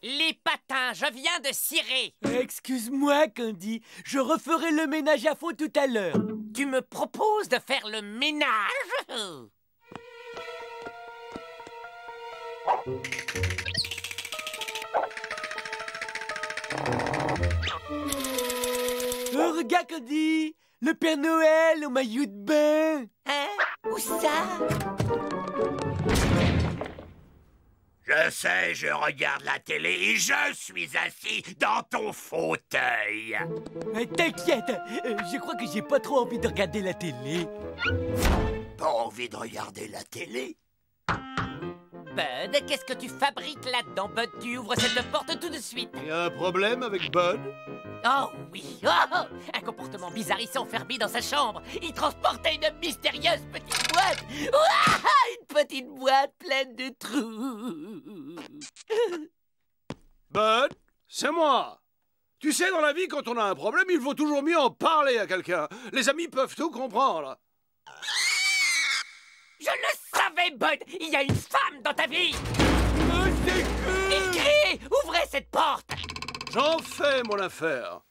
Les patins, je viens de cirer. Excuse-moi, Candy. Je referai le ménage à fond tout à l'heure. Tu me proposes de faire le ménage? Oh, regarde, Candy. Le Père Noël au maillot de bain. Hein? Où ça? Je sais, je regarde la télé et je suis assis dans ton fauteuil. T'inquiète, je crois que j'ai pas trop envie de regarder la télé. Pas envie de regarder la télé? Bud, qu'est-ce que tu fabriques là-dedans, Bud? Tu ouvres cette porte tout de suite. Il y a un problème avec Bud? Oh oui, oh, un comportement bizarre, il s'est enfermé dans sa chambre. Il transportait une mystérieuse petite boîte. Ouah, une petite boîte pleine de trous. Bud, c'est moi. Tu sais, dans la vie, quand on a un problème, il vaut toujours mieux en parler à quelqu'un. Les amis peuvent tout comprendre. Je le savais, Bud. Il y a une femme dans ta vie. Oh, c'est cool. Il crie. Ouvrez cette porte. J'en fais mon affaire.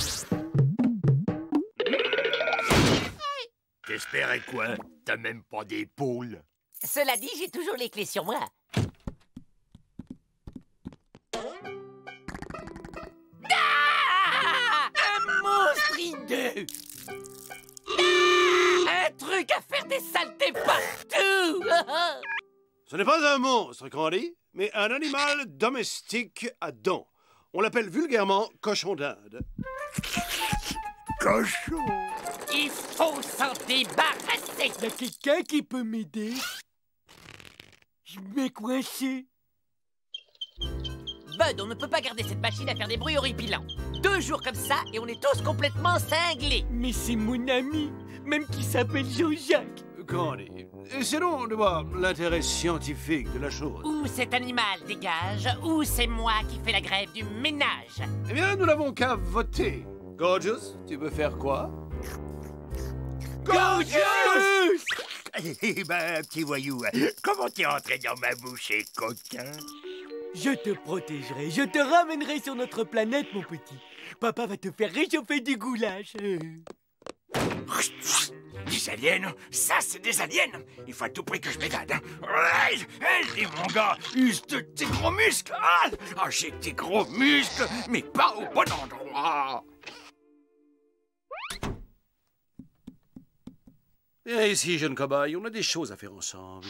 T'espérais quoi? T'as même pas d'épaule. Cela dit, j'ai toujours les clés sur moi. Ah! Un monstre hideux. Ah! Un truc à faire des saletés partout. Ce n'est pas un monstre, Candy, mais un animal domestique à dents. On l'appelle vulgairement cochon d'Inde. Cochon! Il faut s'en débarrasser. Y a quelqu'un qui peut m'aider? Je m'ai coincé. Bud, on ne peut pas garder cette machine à faire des bruits horripilants. 2 jours comme ça et on est tous complètement cinglés. Mais c'est mon ami, même qui s'appelle Jean-Jacques. Candy, essayons de voir l'intérêt scientifique de la chose. Ou cet animal dégage, ou c'est moi qui fais la grève du ménage. Eh bien, nous n'avons qu'à voter. Gorgeous, tu veux faire quoi? Gorgeous! Eh ben, petit voyou, comment t'es entré dans ma bouche, coquin? Je te protégerai, je te ramènerai sur notre planète, mon petit. Papa va te faire réchauffer du goulash. Des aliens? Ça, c'est des aliens! Il faut à tout prix que je m'évade. Hey, mon gars, use de tes gros muscles! Ah, j'ai des gros muscles, mais pas au bon endroit! Viens ici, jeune cobaye, on a des choses à faire ensemble.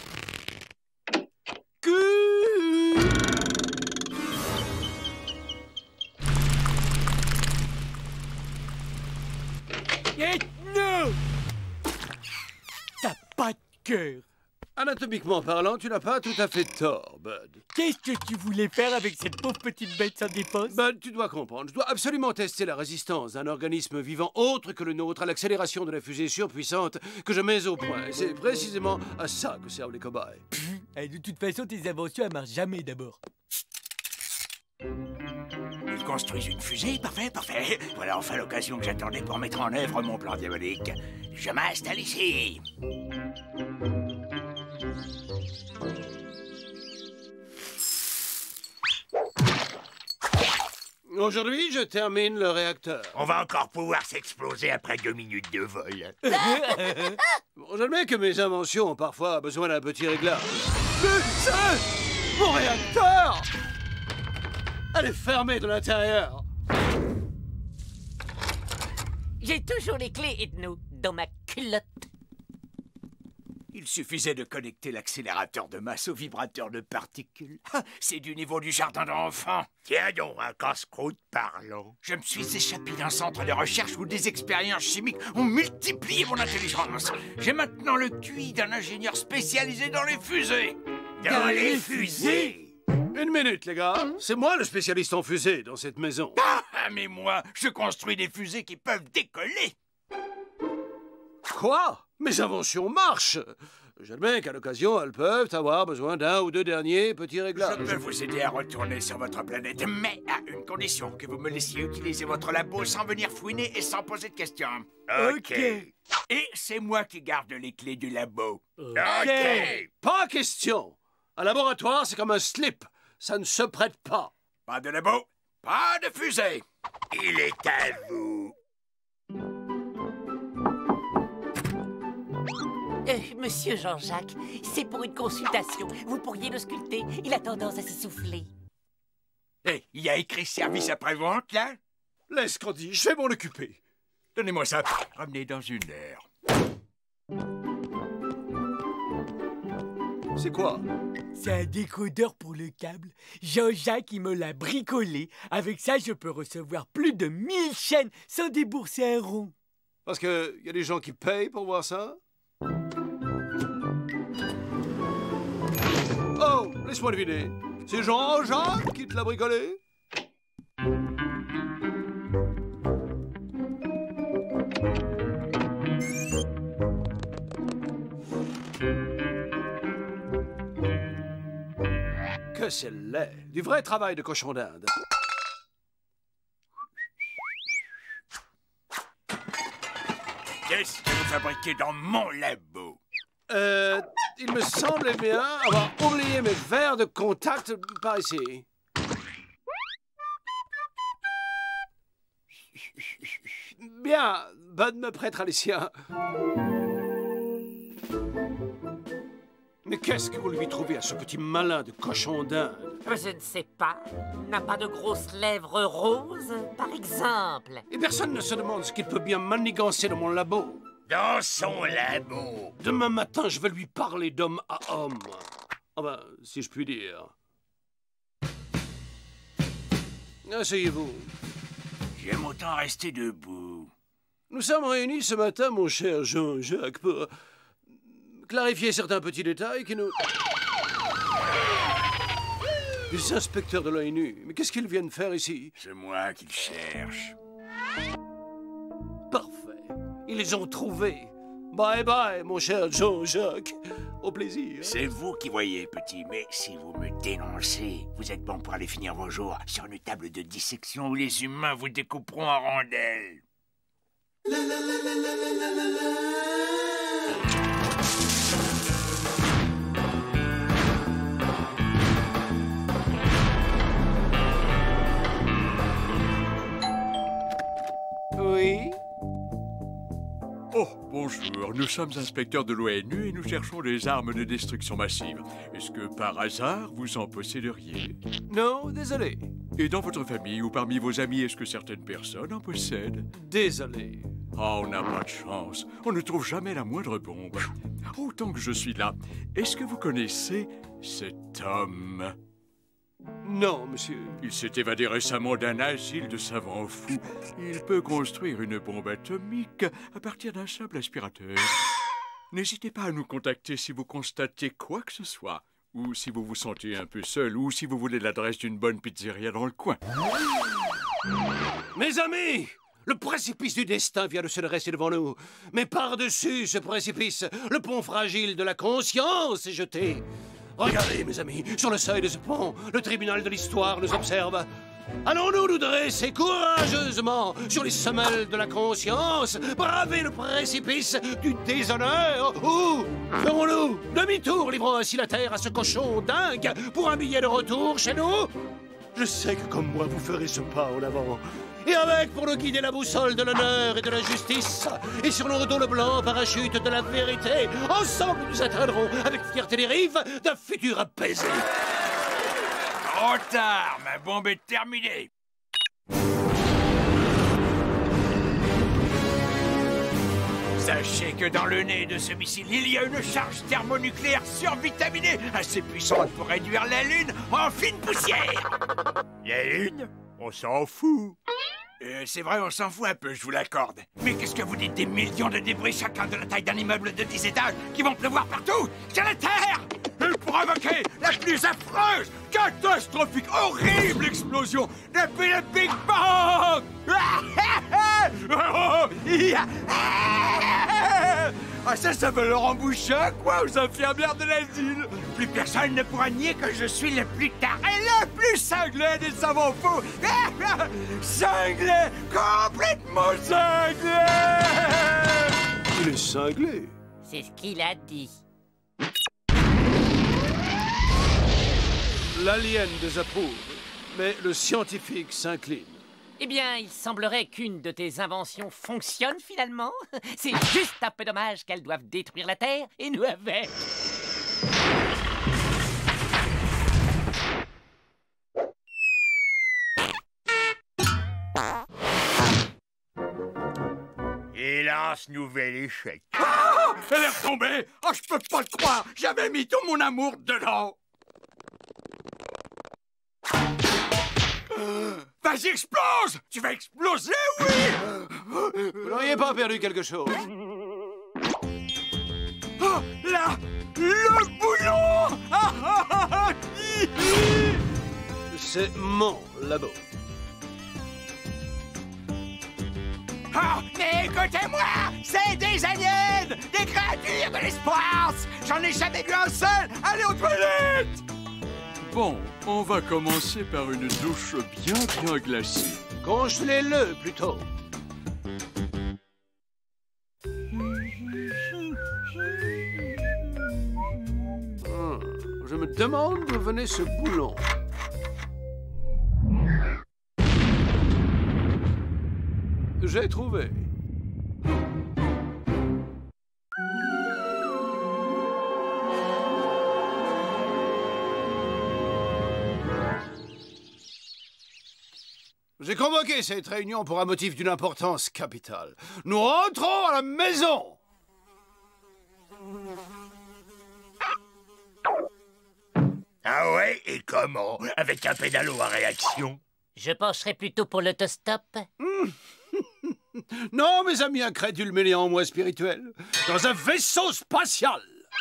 Non! T'as pas de cœur. Anatomiquement parlant, tu n'as pas tout à fait tort, Bud. Qu'est-ce que tu voulais faire avec cette pauvre petite bête sans défense? Bud, tu dois comprendre, je dois absolument tester la résistance d'un organisme vivant autre que le nôtre à l'accélération de la fusée surpuissante que je mets au point. Et c'est précisément à ça que servent les cobayes. De toute façon, tes inventions, elles marchent jamais d'abord. Ils construisent une fusée, parfait, parfait. Voilà enfin l'occasion que j'attendais pour mettre en œuvre mon plan diabolique. Je m'installe ici. Aujourd'hui, je termine le réacteur. On va encore pouvoir s'exploser après 2 minutes de vol. Bon, j'admets que mes inventions ont parfois besoin d'un petit réglage. Mais c'est mon réacteur! Elle est fermée de l'intérieur. J'ai toujours les clés, Ethno, dans ma culotte. Il suffisait de connecter l'accélérateur de masse au vibrateur de particules. C'est du niveau du jardin d'enfants. Tiens donc, un casse-croûte parlant. Je me suis échappé d'un centre de recherche où des expériences chimiques ont multiplié mon intelligence. J'ai maintenant le QI d'un ingénieur spécialisé dans les fusées. Dans les fusées? Une minute, les gars. C'est moi le spécialiste en fusée dans cette maison. Ah, mais moi, je construis des fusées qui peuvent décoller. Quoi? Mes inventions marchent. J'admets qu'à l'occasion, elles peuvent avoir besoin d'un ou deux derniers petits réglages. Je peux vous aider à retourner sur votre planète, mais à une condition, que vous me laissiez utiliser votre labo sans venir fouiner et sans poser de questions. Ok. Et c'est moi qui garde les clés du labo. Ok. Pas question. Un laboratoire, c'est comme un slip. Ça ne se prête pas. Pas de labo, pas de fusée. Il est à vous. Monsieur Jean-Jacques, c'est pour une consultation. Vous pourriez le sculpter. Il a tendance à s'essouffler. Hé, il y a écrit service après-vente, là? Laisse, Candy, je vais m'en occuper. Donnez-moi ça. Ramenez dans 1 heure. C'est quoi? C'est un décodeur pour le câble. Jean-Jacques, il me l'a bricolé. Avec ça, je peux recevoir plus de 1000 chaînes sans débourser un rond. Parce qu'il y a des gens qui payent pour voir ça? Oh, laisse-moi deviner. C'est Jean-Jacques qui te l'a bricolé? Que c'est laid. Du vrai travail de cochon d'Inde. Qu'est-ce que vous fabriquez dans mon labo? Il me semblait bien avoir oublié mes verres de contact par ici. Bien, Bud me prêtera les siens. Mais qu'est-ce que vous lui trouvez à ce petit malin de cochon d'Inde? Je ne sais pas. N'a pas de grosses lèvres roses, par exemple? Et personne ne se demande ce qu'il peut bien manigancer dans mon labo. Dans son labo. Demain matin, je vais lui parler d'homme à homme. Ah ben, si je puis dire. Asseyez-vous. J'aime autant rester debout. Nous sommes réunis ce matin, mon cher Jean-Jacques, pour clarifier certains petits détails qui nous... Les inspecteurs de l'ONU. Mais qu'est-ce qu'ils viennent faire ici? C'est moi qui le cherche. Parfait. Ils les ont trouvés. Bye bye, mon cher Jean-Jacques. Au plaisir. C'est vous qui voyez, petit, mais si vous me dénoncez, vous êtes bon pour aller finir vos jours sur une table de dissection où les humains vous découperont en rondelles. Oui? Oh, bonjour. Nous sommes inspecteurs de l'ONU et nous cherchons des armes de destruction massive. Est-ce que, par hasard, vous en posséderiez? Non, désolé. Et dans votre famille ou parmi vos amis, est-ce que certaines personnes en possèdent? Désolé. Oh, on n'a pas de chance. On ne trouve jamais la moindre bombe. Oh, tant que je suis là, est-ce que vous connaissez cet homme? Non, monsieur. Il s'est évadé récemment d'un asile de savants fous. Il peut construire une bombe atomique à partir d'un simple aspirateur. N'hésitez pas à nous contacter si vous constatez quoi que ce soit. Ou si vous vous sentez un peu seul, ou si vous voulez l'adresse d'une bonne pizzeria dans le coin. Mes amis! Le précipice du destin vient de se dresser devant nous. Mais par-dessus ce précipice, le pont fragile de la conscience est jeté. Regardez, mes amis, sur le seuil de ce pont, le tribunal de l'histoire nous observe. Allons-nous nous dresser courageusement sur les semelles de la conscience, braver le précipice du déshonneur, ou ferons-nous demi-tour, livrant ainsi la terre à ce cochon dingue pour un billet de retour chez nous? Je sais que comme moi, vous ferez ce pas en avant. Et avec pour nous guider la boussole de l'honneur et de la justice, et sur nos dos le blanc parachute de la vérité, ensemble nous atteindrons avec fierté les rives d'un futur apaisé. Trop tard, ma bombe est terminée. Sachez que dans le nez de ce missile, il y a une charge thermonucléaire survitaminée, assez puissante pour réduire la Lune en fine poussière. La Lune? On s'en fout. C'est vrai, on s'en fout un peu, je vous l'accorde. Mais qu'est-ce que vous dites des millions de débris, chacun de la taille d'un immeuble de 10 étages, qui vont pleuvoir partout sur la Terre et provoquer la plus affreuse, catastrophique, horrible explosion depuis le Big Bang. Ah, ça veut leur emboucher, quoi, aux infirmières de l'asile. Plus personne ne pourra nier que je suis le plus taré, le plus cinglé des savants fous. Cinglé, complètement cinglé. Il est cinglé. C'est ce qu'il a dit. L'alien désapprouve, mais le scientifique s'incline. Eh bien, il semblerait qu'une de tes inventions fonctionne finalement. C'est juste un peu dommage qu'elles doivent détruire la Terre et nous avec. Hélas, nouvel échec. Ah, elle est retombée. Oh, je peux pas le croire. J'avais mis tout mon amour dedans. Vas-y, explose. Tu vas exploser, oui. Vous n'auriez pas perdu quelque chose? Oh, là, le boulon. Ah, ah, ah, ah. C'est mon labo. Oh, mais écoutez-moi, c'est des aliens, des créatures de l'espace. J'en ai jamais vu un seul. Allez aux toilettes. Bon, on va commencer par une douche bien glacée. Congelez-le plutôt. Je me demande d'où venait ce boulon. J'ai trouvé. J'ai convoqué cette réunion pour un motif d'une importance capitale. Nous rentrons à la maison. Ah ouais, et comment? Avec un pédalo à réaction? Je pencherais plutôt pour l'autostop. Non, mes amis incrédules mêlés en moi spirituel. Dans un vaisseau spatial.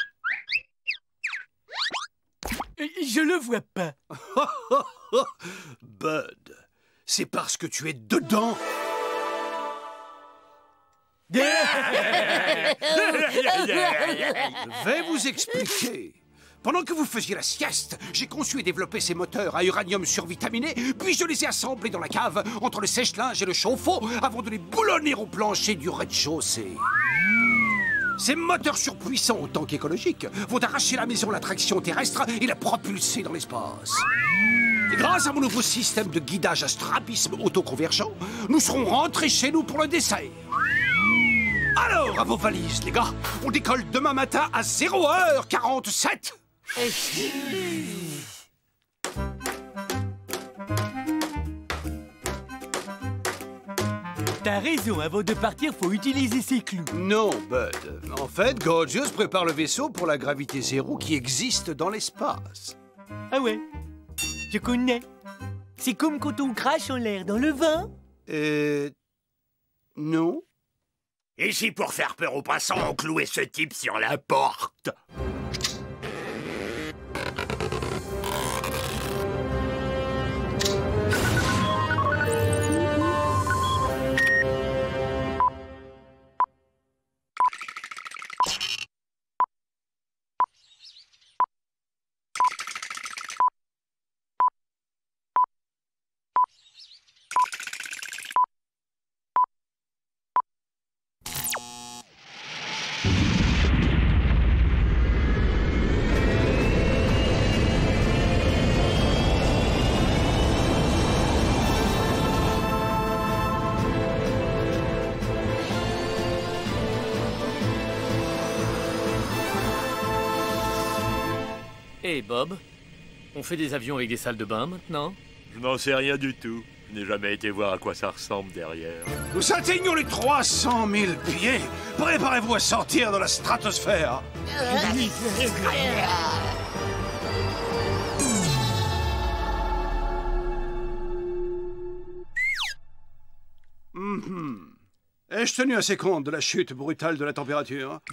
Je le vois pas. Bud, c'est parce que tu es dedans. Je vais vous expliquer. Pendant que vous faisiez la sieste, j'ai conçu et développé ces moteurs à uranium survitaminé, puis je les ai assemblés dans la cave, entre le sèche-linge et le chauffe-eau, avant de les boulonner au plancher du rez-de-chaussée. Ces moteurs surpuissants autant qu'écologiques vont arracher la maison à l'attraction terrestre et la propulser dans l'espace. Et grâce à mon nouveau système de guidage à strabisme autoconvergent, nous serons rentrés chez nous pour le dessert. Alors, à vos valises, les gars, on décolle demain matin à 0h47. T'as raison, avant de partir, faut utiliser ses clous. Non, Bud. En fait, Gorgeous prépare le vaisseau pour la gravité zéro qui existe dans l'espace. Ah ouais, je connais. C'est comme quand on crache en l'air dans le vin. Non. Et si pour faire peur aux passants, on clouait ce type sur la porte? Hey Bob, on fait des avions avec des salles de bain maintenant? Je n'en sais rien du tout. Je n'ai jamais été voir à quoi ça ressemble derrière. Nous atteignons les 300 000 pieds. Préparez-vous à sortir de la stratosphère. Ai-je tenu assez compte de la chute brutale de la température?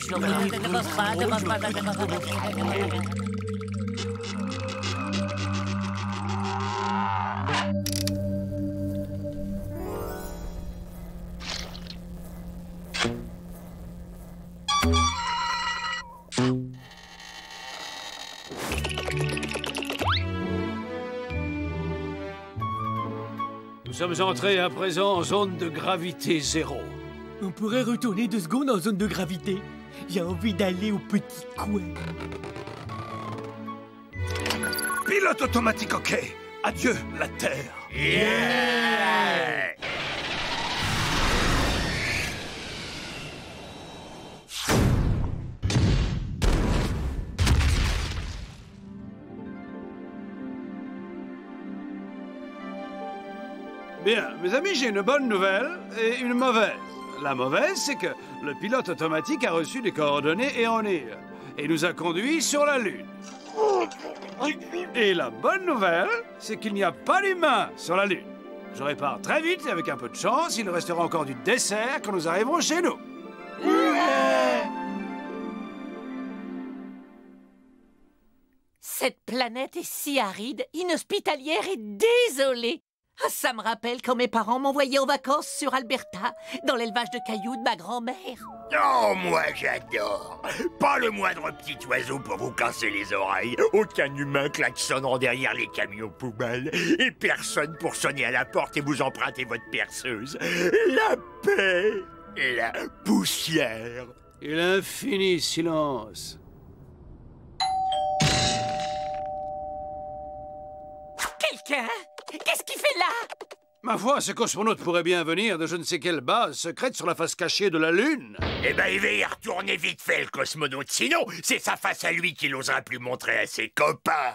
Nous sommes entrés à présent en zone de gravité zéro. On pourrait retourner 2 secondes en zone de gravité. J'ai envie d'aller au petit coin. Pilote automatique, ok. Adieu, la Terre. Yeah! Bien, mes amis, j'ai une bonne nouvelle et une mauvaise. La mauvaise, c'est que le pilote automatique a reçu des coordonnées erronées et nous a conduits sur la Lune. Et la bonne nouvelle, c'est qu'il n'y a pas d'humains sur la Lune. Je répare très vite et avec un peu de chance, il nous restera encore du dessert quand nous arriverons chez nous. Cette planète est si aride, inhospitalière et désolée. Ah, ça me rappelle quand mes parents m'envoyaient en vacances sur Alberta, dans l'élevage de cailloux de ma grand-mère. Oh, moi j'adore. Pas le moindre petit oiseau pour vous casser les oreilles, aucun humain klaxonnant derrière les camions poubelles, et personne pour sonner à la porte et vous emprunter votre perceuse. La paix, la poussière. Et l'infini silence. Quelqu'un? Qu'est-ce qu'il fait là? Ma foi, ce cosmonaute pourrait bien venir de je ne sais quelle base secrète sur la face cachée de la Lune. Eh ben, il va y retourner vite fait, le cosmonaute. Sinon, c'est sa face à lui qu'il n'osera plus montrer à ses copains.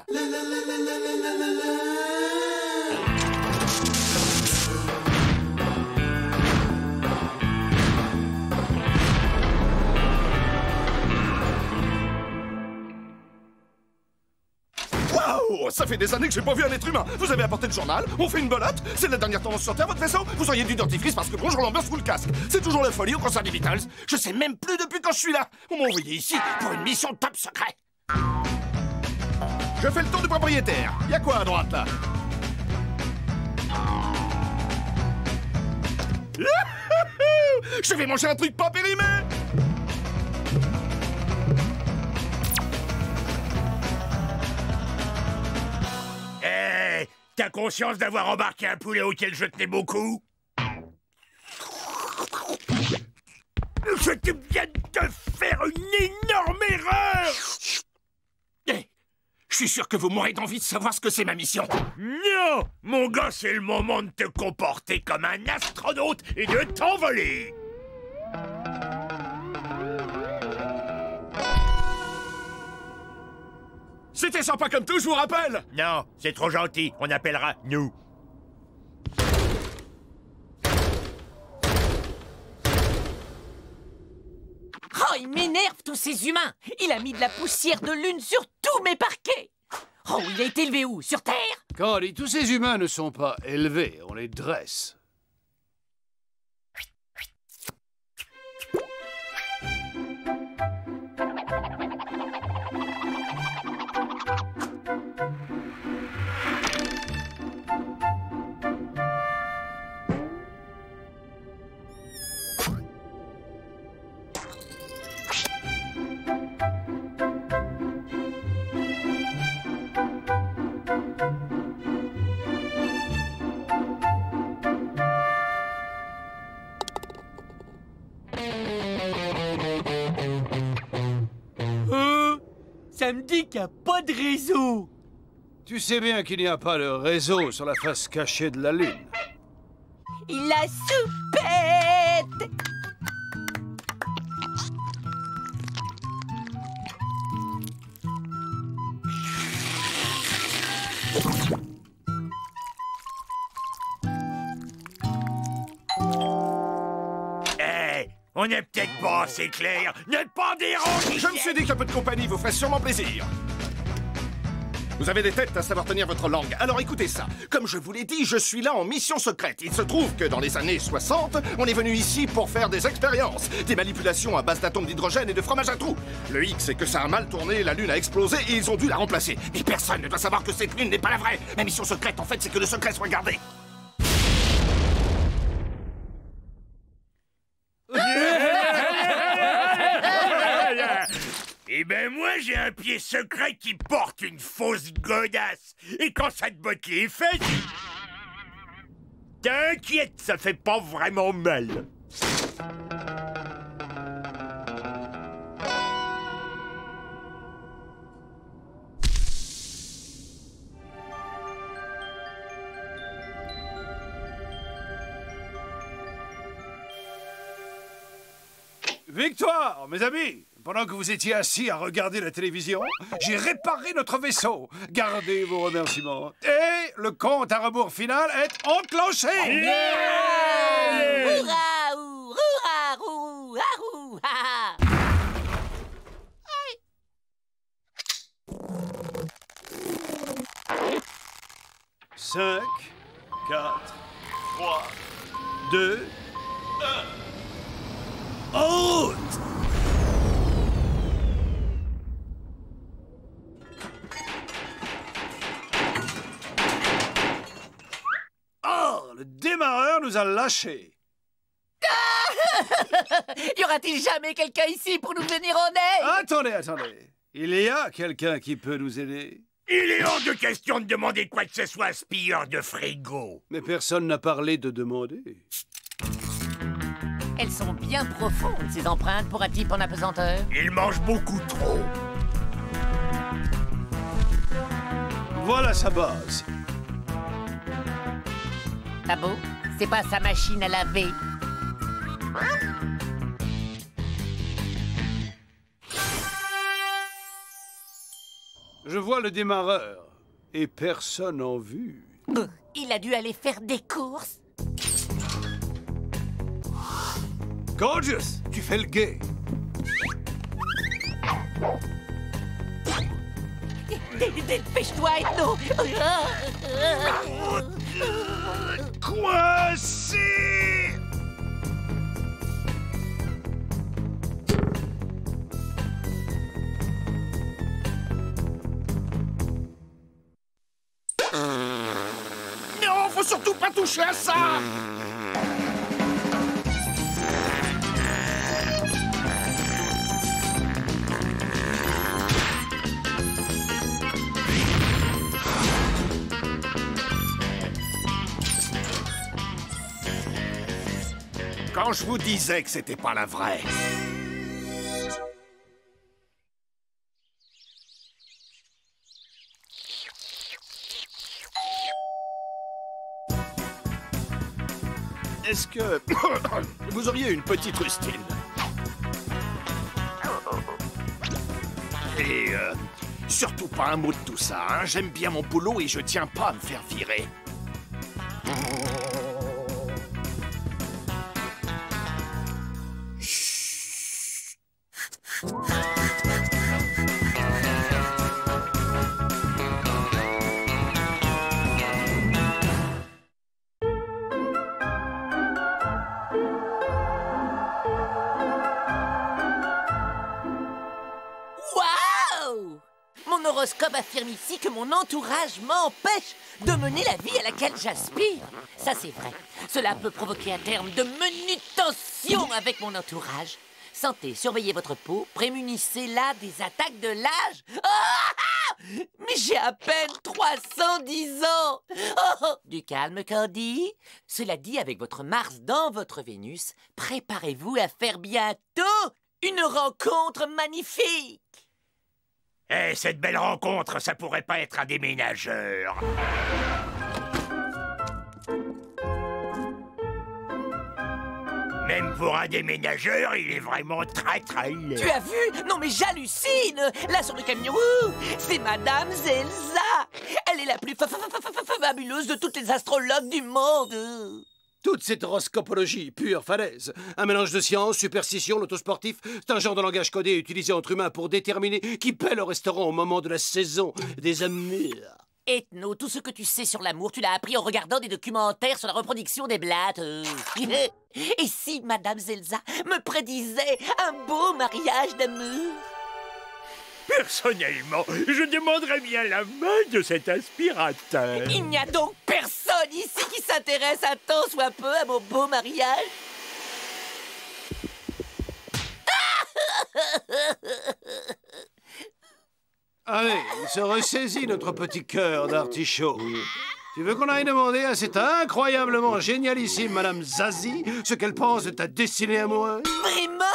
Waouh! Ça fait des années que j'ai pas vu un être humain. Vous avez apporté le journal, on fait une belote, c'est la dernière tendance sur Terre, votre vaisseau. Vous auriez du dentifrice parce que bonjour l'ambiance sous le casque. C'est toujours la folie au concert des Beatles. Je sais même plus depuis quand je suis là. On m'a envoyé ici pour une mission top secret. Je fais le tour du propriétaire. Y a quoi à droite là? Je vais manger un truc pas périmé. Eh, t'as conscience d'avoir embarqué un poulet auquel je tenais beaucoup? Je viens de te faire une énorme erreur! Eh, je suis sûr que vous mourrez d'envie de savoir ce que c'est ma mission. Non! Mon gars, c'est le moment de te comporter comme un astronaute et de t'envoler! C'était sympa comme tout, je vous rappelle. Non, c'est trop gentil, on appellera nous. Oh, il m'énerve, tous ces humains! Il a mis de la poussière de lune sur tous mes parquets! Oh, il a été élevé où? Sur Terre? Candy, tous ces humains ne sont pas élevés, on les dresse. Ça me dit qu'il n'y a pas de réseau. Tu sais bien qu'il n'y a pas de réseau sur la face cachée de la Lune. Il a soupette! Eh, on n'est peut-être pas assez clair. Ne pas déranger! Je me suis dit qu'un peu de compagnie vous ferait sûrement plaisir. Vous avez des têtes à savoir tenir votre langue. Alors écoutez ça. Comme je vous l'ai dit, je suis là en mission secrète. Il se trouve que dans les années 60, on est venu ici pour faire des expériences. Des manipulations à base d'atomes d'hydrogène et de fromage à trous. Le hic, c'est que ça a mal tourné, la Lune a explosé et ils ont dû la remplacer. Mais personne ne doit savoir que cette Lune n'est pas la vraie. Ma mission secrète, en fait, c'est que le secret soit gardé. Eh ben moi, j'ai un pied secret qui porte une fausse godasse. Et quand ça te botte les fesses... T'inquiète, ça fait pas vraiment mal. Victoire, mes amis! Pendant que vous étiez assis à regarder la télévision, j'ai réparé notre vaisseau. Gardez vos remerciements. Et le compte à rebours final est enclenché! Yeah! Hourra, hourra, hourra, hourra. 5, 4, 3, 2, 1. Haute! Oh, le démarreur nous a lâchés. Y aura-t-il jamais quelqu'un ici pour nous venir en aide? Attendez. Il y a quelqu'un qui peut nous aider. Il est hors de question de demander quoi que ce soit à ce pilleur de frigo. Mais personne n'a parlé de demander. Elles sont bien profondes, ces empreintes, pour un type en apesanteur. Il mange beaucoup trop. Voilà sa base. Pas beau? C'est pas sa machine à laver. Je vois le démarreur. Et personne en vue. Il a dû aller faire des courses. Gorgeous, tu fais le gay. Dépêche-toi, Ethno. Coincé! Non, faut surtout pas toucher à ça! Quand je vous disais que c'était pas la vraie. Est-ce que vous auriez une petite rustine? Et surtout pas un mot de tout ça, hein? J'aime bien mon boulot et je tiens pas à me faire virer. Waouh! Mon horoscope affirme ici que mon entourage m'empêche de mener la vie à laquelle j'aspire. Ça, c'est vrai. Cela peut provoquer à terme de manutentions avec mon entourage. Santé, surveillez votre peau, prémunissez-la des attaques de l'âge. Ah! Mais j'ai à peine 310 ans. Oh! Du calme, Candy. Cela dit, avec votre Mars dans votre Vénus, préparez-vous à faire bientôt une rencontre magnifique. Eh, cette belle rencontre, ça pourrait pas être un déménageur. Même pour un déménageur, il est vraiment très laid. Tu as vu? Non mais j'hallucine. Là sur le camion, c'est Madame Zelza. Elle est la plus fabuleuse de toutes les astrologues du monde. Toute cette horoscopologie, pure falaise. Un mélange de science, superstition, l'autosportif, c'est un genre de langage codé utilisé entre humains pour déterminer qui paie le restaurant au moment de la saison des amours. Ethno, tout ce que tu sais sur l'amour, tu l'as appris en regardant des documentaires sur la reproduction des blattes. Et si Madame Zelza me prédisait un beau mariage d'amour? Personnellement, je demanderais bien la main de cet aspirateur. Il n'y a donc personne ici qui s'intéresse un tant soit peu à mon beau mariage? Allez, il se ressaisit notre petit cœur d'artichaut. Tu veux qu'on aille demander à cette incroyablement génialissime Madame Zazie ce qu'elle pense de ta destinée amoureuse? Vraiment?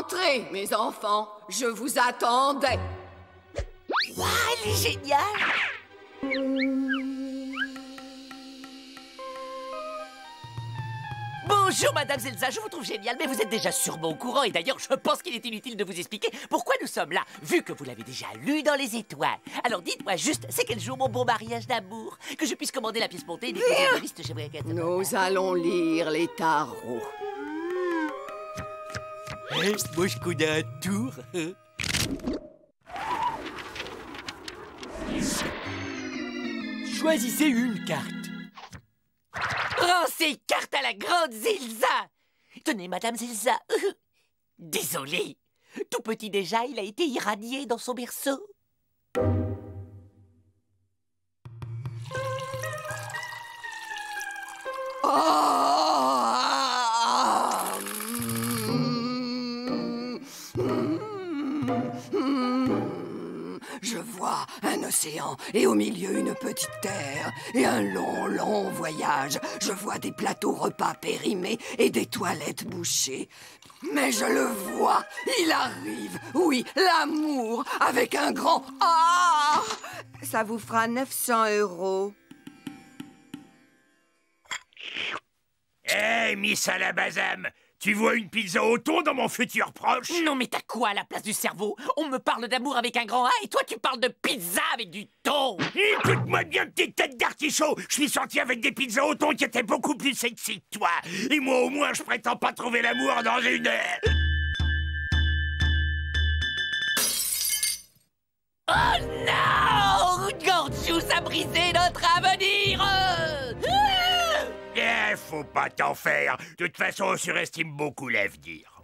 Entrez, mes enfants, je vous attendais. Waouh, elle est géniale! Bonjour, Madame Zelza, je vous trouve géniale, mais vous êtes déjà sûrement au courant, et d'ailleurs, je pense qu'il est inutile de vous expliquer pourquoi nous sommes là, vu que vous l'avez déjà lu dans les étoiles. Alors dites-moi juste, c'est quel jour mon bon mariage d'amour? Que je puisse commander la pièce montée et déposer la liste chez Brian. Nous allons lire les tarots. Moi, je connais un tour. Choisissez une carte. Rends ces cartes à la grande Zelza! Tenez, Madame Zelza. Désolé. Tout petit déjà, il a été irradié dans son berceau. Je vois un océan et au milieu une petite terre et un long, long voyage. Je vois des plateaux repas périmés et des toilettes bouchées. Mais je le vois, il arrive. Oui, l'amour avec un grand A. Ça vous fera 900 €. Hé, Miss Alabazam, tu vois une pizza au thon dans mon futur proche? Non, mais t'as quoi à la place du cerveau? On me parle d'amour avec un grand A et toi tu parles de pizza avec du thon. Écoute-moi bien, petite tête d'artichaut. Je suis sorti avec des pizzas au thon qui étaient beaucoup plus sexy que toi. Et moi, au moins, je prétends pas trouver l'amour dans une... Oh non! Gorgeous a brisé notre avenir! Faut pas t'en faire. De toute façon, on surestime beaucoup l'avenir.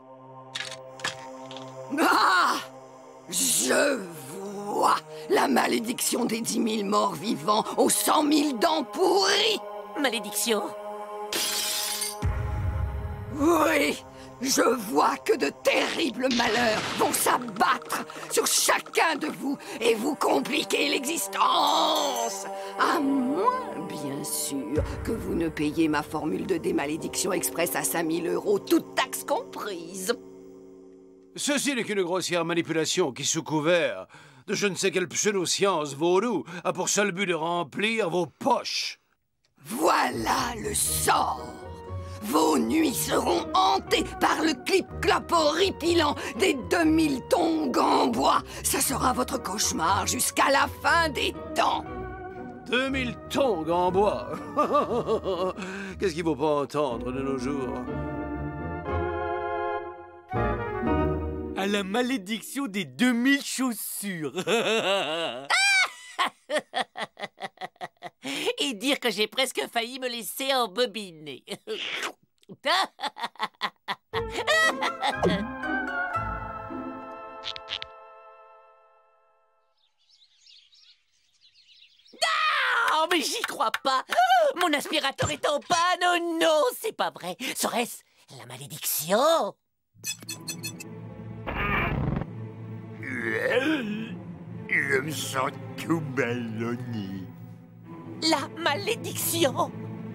Ah! Je vois la malédiction des 10 000 morts vivants aux 100 000 dents pourries. Malédiction? Oui, je vois que de terribles malheurs vont s'abattre sur chacun de vous et vous compliquer l'existence. À moins, bien sûr, que vous ne payiez ma formule de démalédiction express à 5 000 €, toutes taxes comprises. Ceci n'est qu'une grossière manipulation qui, sous couvert de je ne sais quelle pseudo-science vaudou, a pour seul but de remplir vos poches. Voilà le sort. Vos nuits seront hantées par le clip-clap horripilant des 2000 tongs en bois. Ça sera votre cauchemar jusqu'à la fin des temps. 2000 tongs en bois. Qu'est-ce qu'il ne faut pas entendre de nos jours? À la malédiction des 2000 chaussures. Et dire que j'ai presque failli me laisser embobiner. Non, mais j'y crois pas. Mon aspirateur est en panne. Oh non, c'est pas vrai. Serait-ce la malédiction? Je me sens tout ballonné. La malédiction?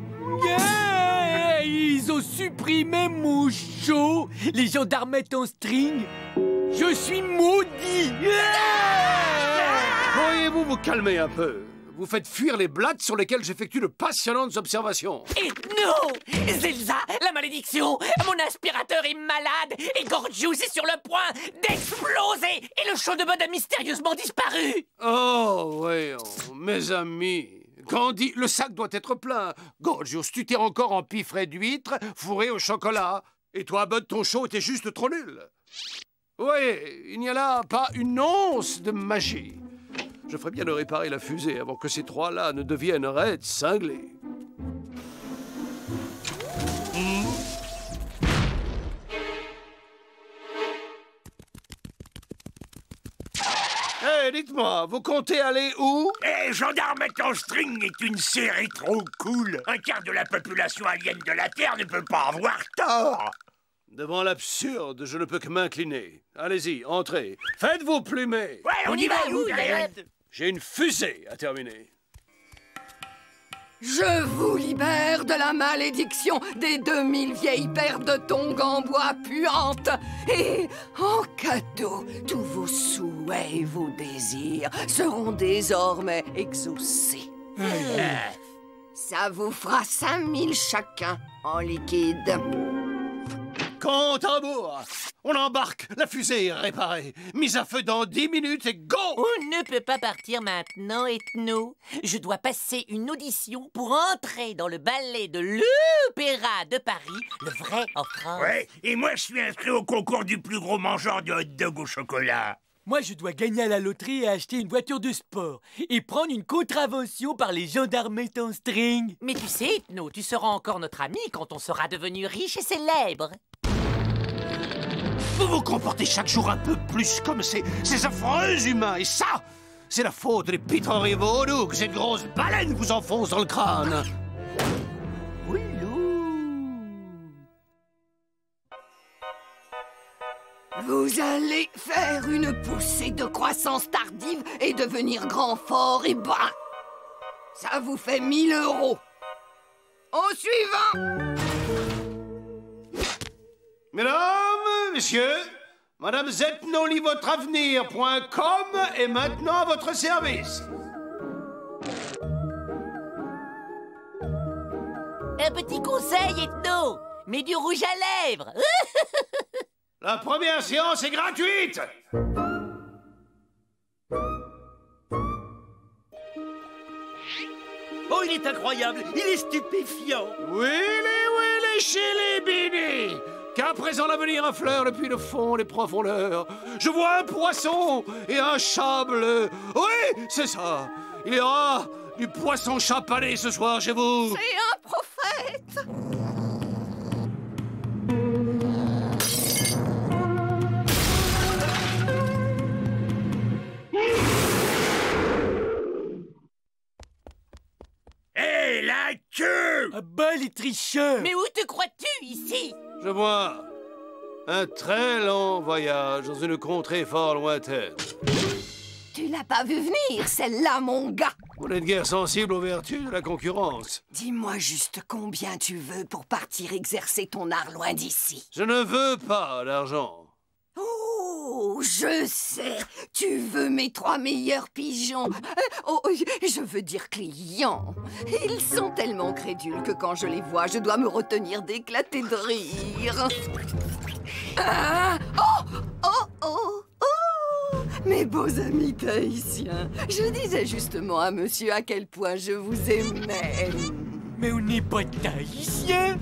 Yeah, ils ont supprimé mon show. Les gendarmettes en string. Je suis maudit. Pourriez-vous vous calmer un peu? Vous faites fuir les blattes sur lesquelles j'effectue de passionnantes observations. Et non! Zelza, la malédiction! Mon aspirateur est malade et Gorgeous est sur le point d'exploser et le show de mode a mystérieusement disparu! Oh, voyons, mes amis. Candy, le sac doit être plein. Gorgeous, tu t'es encore en piffret d'huître fourré au chocolat. Et toi, Bud, ton show était juste trop nul. Oui, il n'y a là pas une once de magie. Je ferais bien de réparer la fusée avant que ces trois-là ne deviennent raides cinglés. Hé, dites-moi, vous comptez aller où? Gendarmettes en string est une série trop cool. Un quart de la population alien de la Terre ne peut pas avoir tort. Devant l'absurde, je ne peux que m'incliner. Allez-y, entrez. Faites-vous plumer. Ouais, on y va, où, Gareth? J'ai une fusée à terminer. Je vous libère de la malédiction des 2000 vieilles paires de tongs en bois puantes. Et en cadeau, tous vos souhaits et vos désirs seront désormais exaucés. Ça vous fera 5000 chacun en liquide. Compte à rebours. On embarque, la fusée est réparée. Mise à feu dans 10 minutes et go! On ne peut pas partir maintenant, Ethno. Je dois passer une audition pour entrer dans le ballet de l'Opéra de Paris, le vrai en France. Ouais, et moi je suis inscrit au concours du plus gros mangeur de hot dog au chocolat. Moi, je dois gagner à la loterie et acheter une voiture de sport. Et prendre une contravention par les gendarmes en string. Mais tu sais, Ethno, tu seras encore notre ami quand on sera devenu riche et célèbre. Vous vous comportez chaque jour un peu plus comme ces affreux humains. Et ça, c'est la faute des pitreries vaudou que cette grosse baleine vous enfonce dans le crâne. Vous allez faire une poussée de croissance tardive et devenir grand, fort et brun. Ça vous fait 1000 €. Au suivant! Mesdames, messieurs, Madame zetnolivotreavenir.com est maintenant à votre service. Un petit conseil, Ethno. Mets du rouge à lèvres. La première séance est gratuite. Oh, il est incroyable, il est stupéfiant. Willy, chez les Bini. Qu'à présent l'avenir affleure depuis le fond des profondeurs. Je vois un poisson et un chat bleu. Oui, c'est ça. Il y aura du poisson chapané ce soir chez vous. C'est un prophète. Hé, la queue! Ah bah, les tricheurs! Mais où te crois-tu, ici? Je vois un très long voyage dans une contrée fort lointaine. Tu l'as pas vu venir, celle-là, mon gars. Vous n'êtes guère sensible aux vertus de la concurrence. Dis-moi juste combien tu veux pour partir exercer ton art loin d'ici. Je ne veux pas d'argent. Oh, je sais. Tu veux mes 3 meilleurs pigeons. Oh, je veux dire clients. Ils sont tellement crédules que quand je les vois, je dois me retenir d'éclater de rire. Ah, oh. Mes beaux amis tahitiens, je disais justement à monsieur à quel point je vous aimais. Mais on n'est pas tahitiens!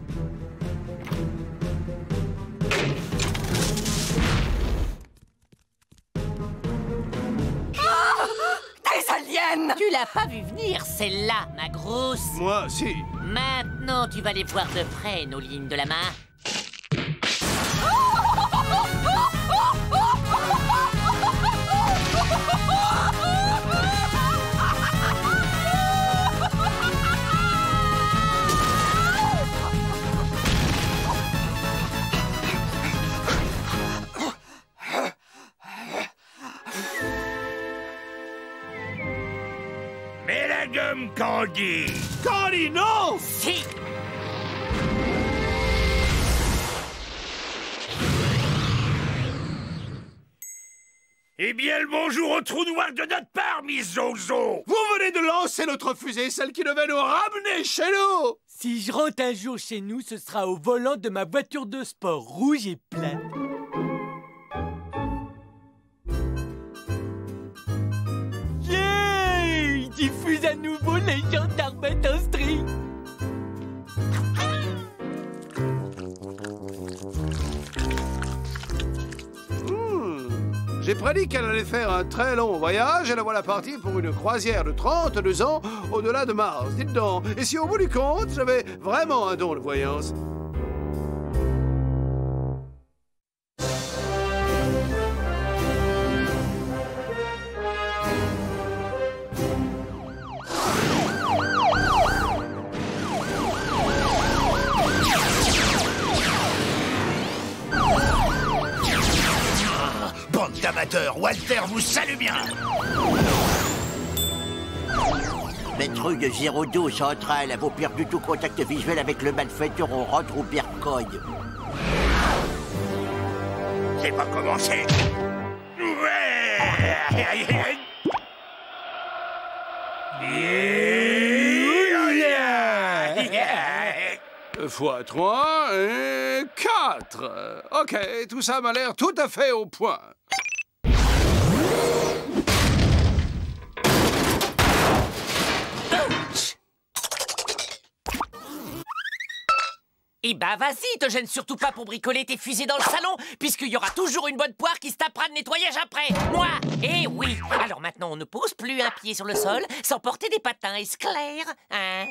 Des aliens! Tu l'as pas vu venir, celle-là, ma grosse. Moi, si. Maintenant, tu vas les voir de près, nos lignes de la main. Mais la gomme Candy! Candy, non! Si! Eh bien, le bonjour au trou noir de notre part, Miss Zozo! Vous venez de lancer notre fusée, celle qui devait nous ramener chez nous! Si je rentre un jour chez nous, ce sera au volant de ma voiture de sport rouge et plate. Yeah! Il diffuse à nouveau les gendarmes en string. J'ai prédit qu'elle allait faire un très long voyage et la voilà partie pour une croisière de 32 ans au-delà de Mars. Dites donc, et si au bout du compte, j'avais vraiment un don de voyance? Bande d'amateurs, Walter vous salue bien! Patrouille de 02 centrale, à vos perdu tout contact visuel avec le malfaiteur, on rentre au Bercogne. C'est pas commencé. Fois 3 et 4. Ok, tout ça m'a l'air tout à fait au point. Eh ben vas-y, te gêne surtout pas pour bricoler tes fusées dans le salon, puisqu'il y aura toujours une bonne poire qui se tapera de nettoyage après. Moi. Eh oui. Alors maintenant, on ne pose plus un pied sur le sol sans porter des patins, est-ce clair, hein?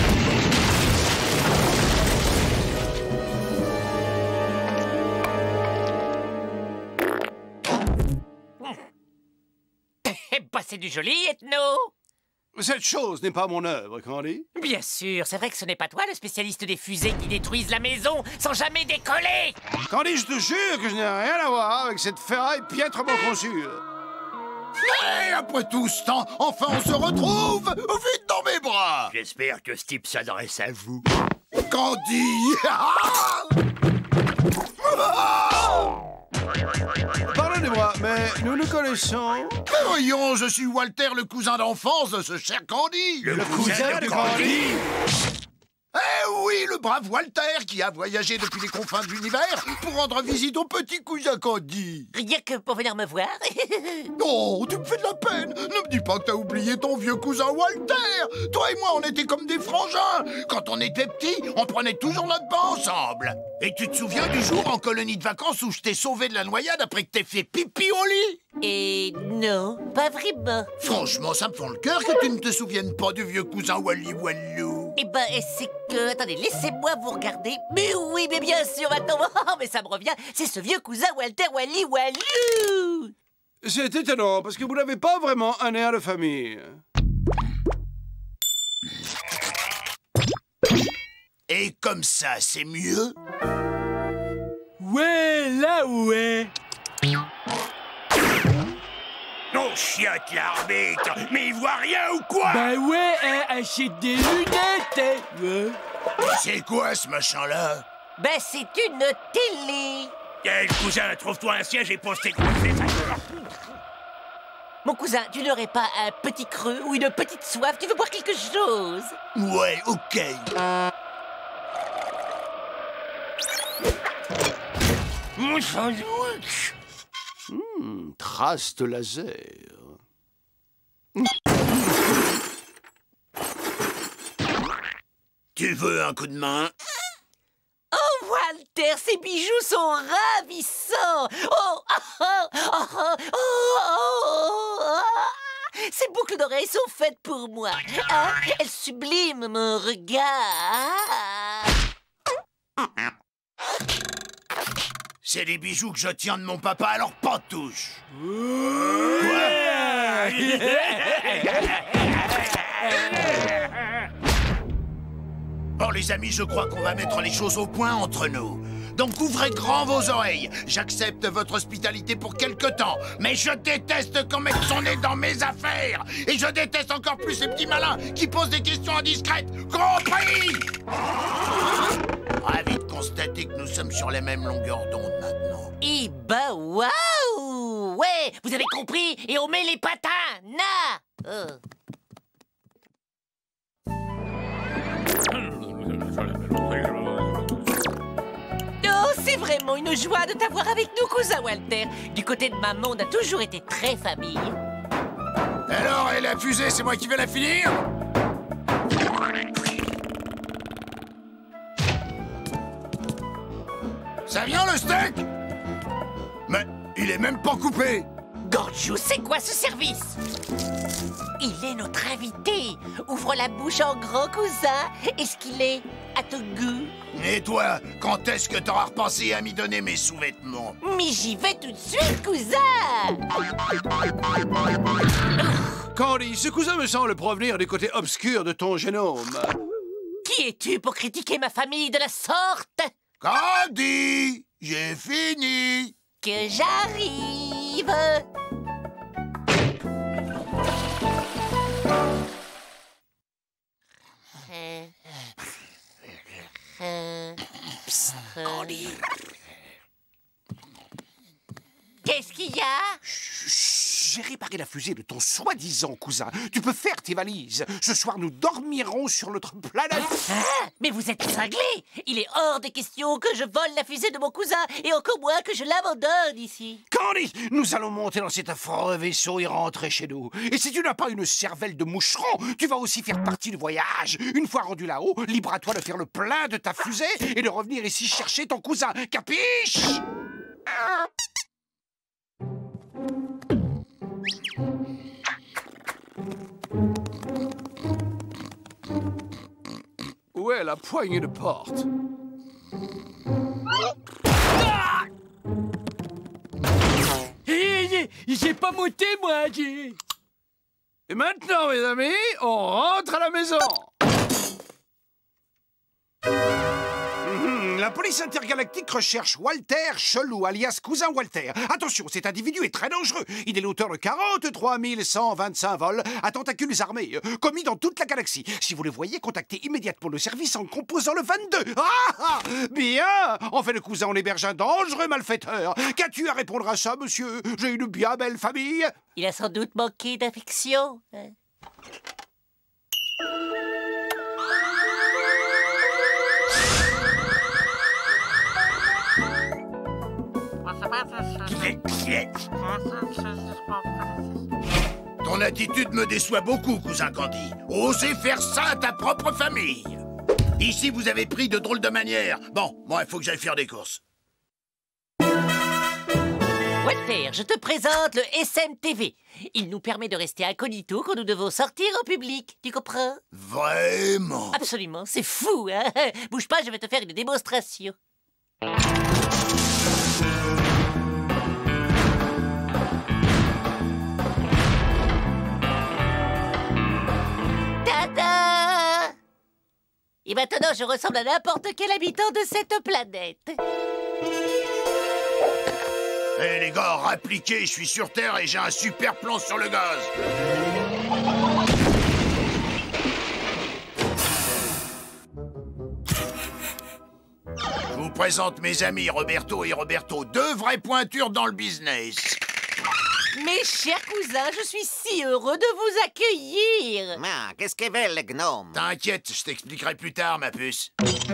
Eh ben c'est du joli, Ethno. Cette chose n'est pas mon œuvre, Candy. Bien sûr, c'est vrai que ce n'est pas toi le spécialiste des fusées qui détruisent la maison sans jamais décoller. Candy, je te jure que je n'ai rien à voir avec cette ferraille piètrement conçue. Et après tout ce temps, enfin on se retrouve. Vite dans mes bras. J'espère que ce type s'adresse à vous. Candy. Pardonnez-moi, mais nous nous connaissons. Mais voyons, je suis Walter, le cousin d'enfance de ce cher Candy. Le cousin de Candy. Eh oui, le brave Walter qui a voyagé depuis les confins de l'univers pour rendre visite au petit cousin Candy. Rien que pour venir me voir. Oh, tu me fais de la peine. Ne me dis pas que t'as oublié ton vieux cousin Walter. Toi et moi, on était comme des frangins. Quand on était petits, on prenait toujours notre bain ensemble. Et tu te souviens du jour en colonie de vacances où je t'ai sauvé de la noyade après que t'aies fait pipi au lit? Et non, pas vraiment. Franchement, ça me fend le cœur que tu ne te souviennes pas du vieux cousin Wally Wallou. Eh ben, c'est que... Attendez, laissez-moi vous regarder. Mais oui, mais bien sûr, attends, oh, mais ça me revient. C'est ce vieux cousin Walter Wally Wallou. C'est étonnant, parce que vous n'avez pas vraiment un air de famille. Et comme ça, c'est mieux? Ouais, là, ouais. Non, chiotte l'arbitre. Mais il voit rien ou quoi? Bah ouais, hein, achète des lunettes, hein. Ouais. C'est quoi ce machin-là? Ben, c'est une télé. Cousin, trouve-toi un siège et pose tes coups. Mon cousin, tu n'aurais pas un petit creux ou une petite soif? Tu veux boire quelque chose? Ouais, ok. Mon sandwich. Trace de laser. Tu veux un coup de main? Oh, Walter, ces bijoux sont ravissants. Oh, ces boucles d'oreilles sont faites pour moi. Ah, elles subliment mon regard. C'est des bijoux que je tiens de mon papa, alors pas de touche. Bon les amis, je crois qu'on va mettre les choses au point entre nous. Donc ouvrez grand vos oreilles. J'accepte votre hospitalité pour quelque temps, mais je déteste qu'on mette son nez dans mes affaires. Et je déteste encore plus ces petits malins qui posent des questions indiscrètes. Compris? Ravi de constater que nous sommes sur les mêmes longueurs d'onde maintenant. Eh ben, waouh! Ouais, vous avez compris? Et on met les patins! Oh, c'est vraiment une joie de t'avoir avec nous, cousin Walter. Du côté de maman, on a toujours été très famille. Alors, et la fusée, c'est moi qui vais la finir? Ça vient le steak? Mais il est même pas coupé. Gorgiou, c'est quoi ce service? Il est notre invité. Ouvre la bouche en grand, cousin. Est-ce qu'il est à ton goût? Et toi, quand est-ce que t'auras repensé à m'y donner mes sous-vêtements? Mais j'y vais tout de suite, cousin. Candy, ce cousin me semble provenir du côté obscur de ton génome. Qui es-tu pour critiquer ma famille de la sorte? Candy, j'ai fini. Que j'arrive. Qu'est-ce qu'il y a? J'ai réparé la fusée de ton soi-disant cousin. Tu peux faire tes valises. Ce soir, nous dormirons sur notre planète. Ah, mais vous êtes cinglé! Il est hors des questions que je vole la fusée de mon cousin, et encore moins que je l'abandonne ici. Candy, nous allons monter dans cet affreux vaisseau et rentrer chez nous. Et si tu n'as pas une cervelle de moucheron, tu vas aussi faire partie du voyage. Une fois rendu là-haut, libre à toi de faire le plein de ta fusée et de revenir ici chercher ton cousin. Capiche? Où est la poignée de porte? J'ai pas monté, moi, Et maintenant, mes amis, on rentre à la maison. La police intergalactique recherche Walter Chelou, alias Cousin Walter. Attention, cet individu est très dangereux. Il est l'auteur de 43 125 vols à tentacules armés, commis dans toute la galaxie. Si vous le voyez, contactez immédiatement le service en composant le 22. Ah, bien. En fait, le cousin, on héberge un dangereux malfaiteur. Qu'as-tu à répondre à ça, monsieur? J'ai une bien belle famille. Il a sans doute manqué d'affection. Ton attitude me déçoit beaucoup, cousin Candy. Osez faire ça à ta propre famille. Ici, vous avez pris de drôles de manières. Bon, moi, il faut que j'aille faire des courses. Walter, je te présente le SMTV. Il nous permet de rester incognito quand nous devons sortir en public. Tu comprends? Vraiment? Absolument, c'est fou, hein? Bouge pas, je vais te faire une démonstration. Tada! Et maintenant, je ressemble à n'importe quel habitant de cette planète. Eh les gars, rappliquez, je suis sur Terre et j'ai un super plan sur le gaz. Je vous présente mes amis Roberto et Roberto, deux vraies pointures dans le business. Mes chers cousins, je suis si heureux de vous accueillir. Ah, qu'est-ce qu'ils veulent, les gnomes? T'inquiète, je t'expliquerai plus tard, ma puce.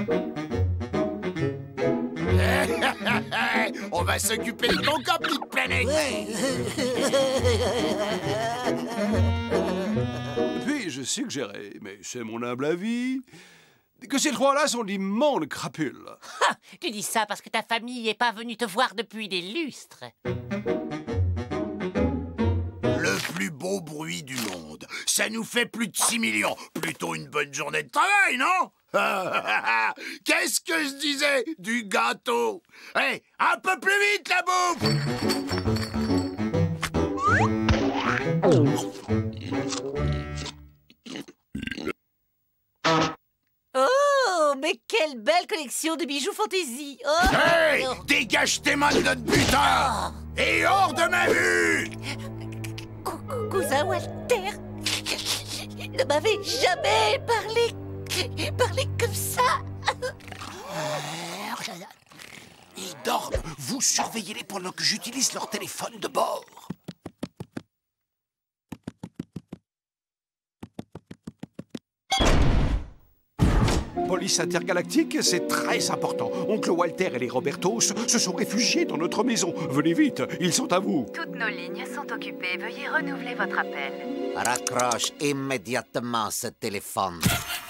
On va s'occuper de ton corps, petite planète. Puis je suggérais, mais c'est mon humble avis, que ces trois-là sont d'immondes crapules. Ah, tu dis ça parce que ta famille n'est pas venue te voir depuis des lustres. Le plus beau bruit du monde. Ça nous fait plus de 6 millions. Plutôt une bonne journée de travail, non? Qu'est-ce que je disais? Du gâteau. Hey, un peu plus vite, la bouffe! Oh, mais quelle belle collection de bijoux fantaisie. Oh, hey, dégage tes mains de notre butin! Et hors de ma vue! Cousin Walter ne m'avait jamais parlé comme ça. Ils dorment. Vous surveillez-les pendant que j'utilise leur téléphone de bord. Police intergalactique, c'est très important. Oncle Walter et les Robertos se sont réfugiés dans notre maison. Venez vite, ils sont à vous. Toutes nos lignes sont occupées. Veuillez renouveler votre appel. Raccroche immédiatement ce téléphone.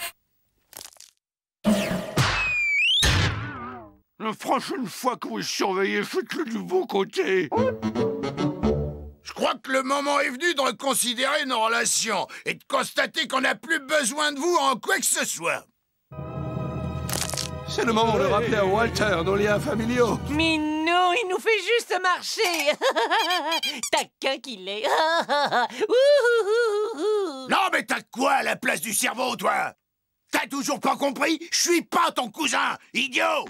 La prochaine fois que vous surveillez, faites-le du bon côté. Je crois que le moment est venu de reconsidérer nos relations et de constater qu'on n'a plus besoin de vous en quoi que ce soit. C'est le moment de rappeler à Walter nos liens familiaux. Mais non, il nous fait juste marcher. Taquin qu'il est. Non, mais t'as quoi à la place du cerveau, toi? T'as toujours pas compris? Je suis pas ton cousin, idiot!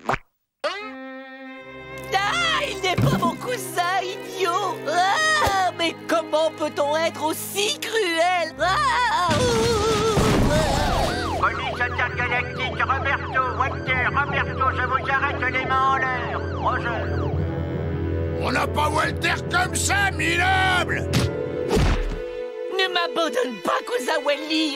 Ah, il n'est pas mon cousin, idiot. Ah, mais comment peut-on être aussi cruel? Police intergalactique. galactique, Roberto, Walter, Roberto, je vous arrête les mains en l'air. Roger. On n'a pas Walter comme ça, minable! Ne m'abandonne pas, cousin Wally.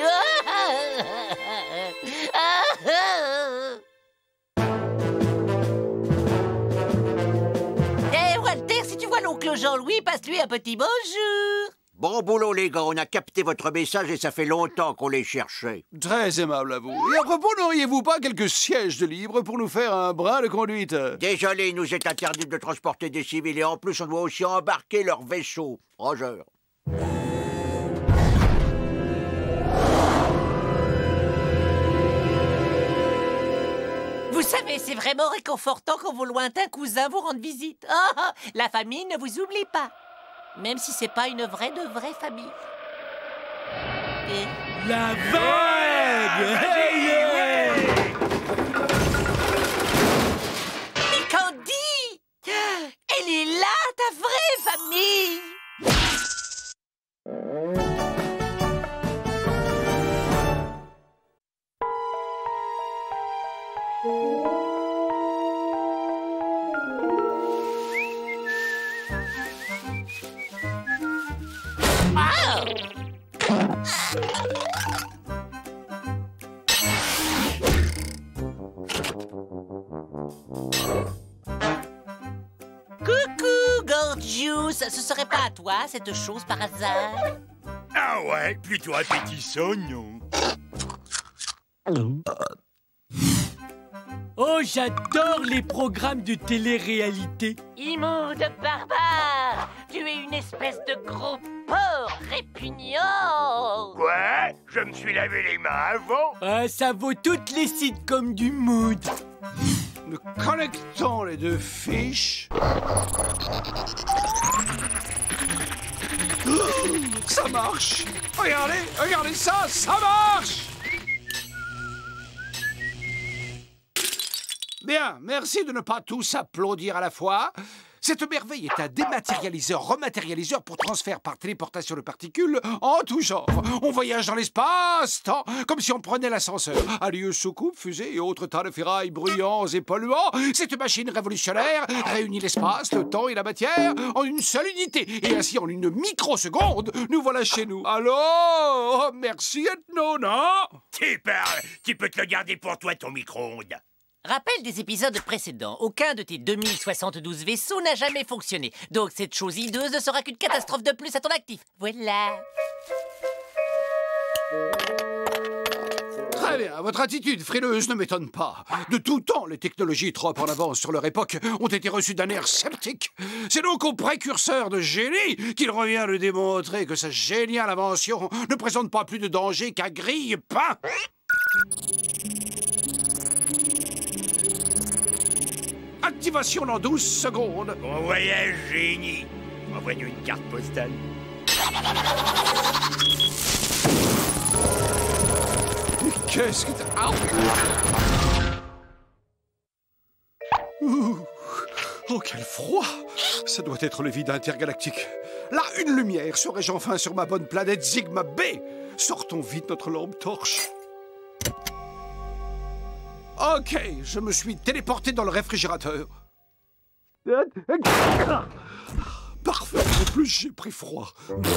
Eh, Walter, si tu vois l'oncle Jean-Louis, passe-lui un petit bonjour. Bon boulot, les gars, on a capté votre message et ça fait longtemps qu'on les cherchait. Très aimable à vous. Et à propos, n'auriez-vous pas quelques sièges de libre pour nous faire un brin de conduite? Désolé, il nous est interdit de transporter des civils et en plus, on doit aussi embarquer leur vaisseau. Roger. Vous savez, c'est vraiment réconfortant quand vos lointains cousins vous rendent visite. Ah, la famille ne vous oublie pas. Même si c'est pas une vraie de vraie famille. Et... La vague! Hey, yeah! Mais Candy! Elle est là, ta vraie famille! Coucou, Gorgeous! Ce serait pas à toi, cette chose, par hasard? Ah ouais, plutôt appétissant, non? Oh, j'adore les programmes de télé-réalité. Immonde barbare! Tu es une espèce de gros porc répugnant! Quoi? Je me suis lavé les mains avant? Ah, ça vaut toutes les sitcoms du mood. Nous connectons les deux fiches. Ça marche! Regardez ça, ça marche! Bien, merci de ne pas tous applaudir à la fois. Cette merveille est un dématérialiseur-rematérialiseur pour transfert par téléportation de particules en tout genre. On voyage dans l'espace-temps, comme si on prenait l'ascenseur. Adieu soucoupes, fusées et autres tas de ferrailles bruyants et polluants. Cette machine révolutionnaire réunit l'espace, le temps et la matière en une seule unité. Et ainsi, en une microseconde, nous voilà chez nous. Alors, merci Ethno, non? Tu peux te le garder pour toi, ton micro-ondes. Rappel des épisodes précédents, aucun de tes 2072 vaisseaux n'a jamais fonctionné. Donc cette chose hideuse ne sera qu'une catastrophe de plus à ton actif. Voilà. Très bien, votre attitude frileuse ne m'étonne pas. De tout temps, les technologies trop en avance sur leur époque ont été reçues d'un air sceptique. C'est donc au précurseur de génie qu'il revient de démontrer que sa géniale invention ne présente pas plus de danger qu'un grille-pain. Activation dans 12 secondes. Bon voyage, génie. Envoie-nous une carte postale. Mais qu'est-ce que t'as... Ah. Oh, quel froid! Ça doit être le vide intergalactique. Là, une lumière. Serais-je enfin sur ma bonne planète Sigma B? Sortons vite notre lampe torche. Ok, je me suis téléporté dans le réfrigérateur. Parfait, en plus j'ai pris froid.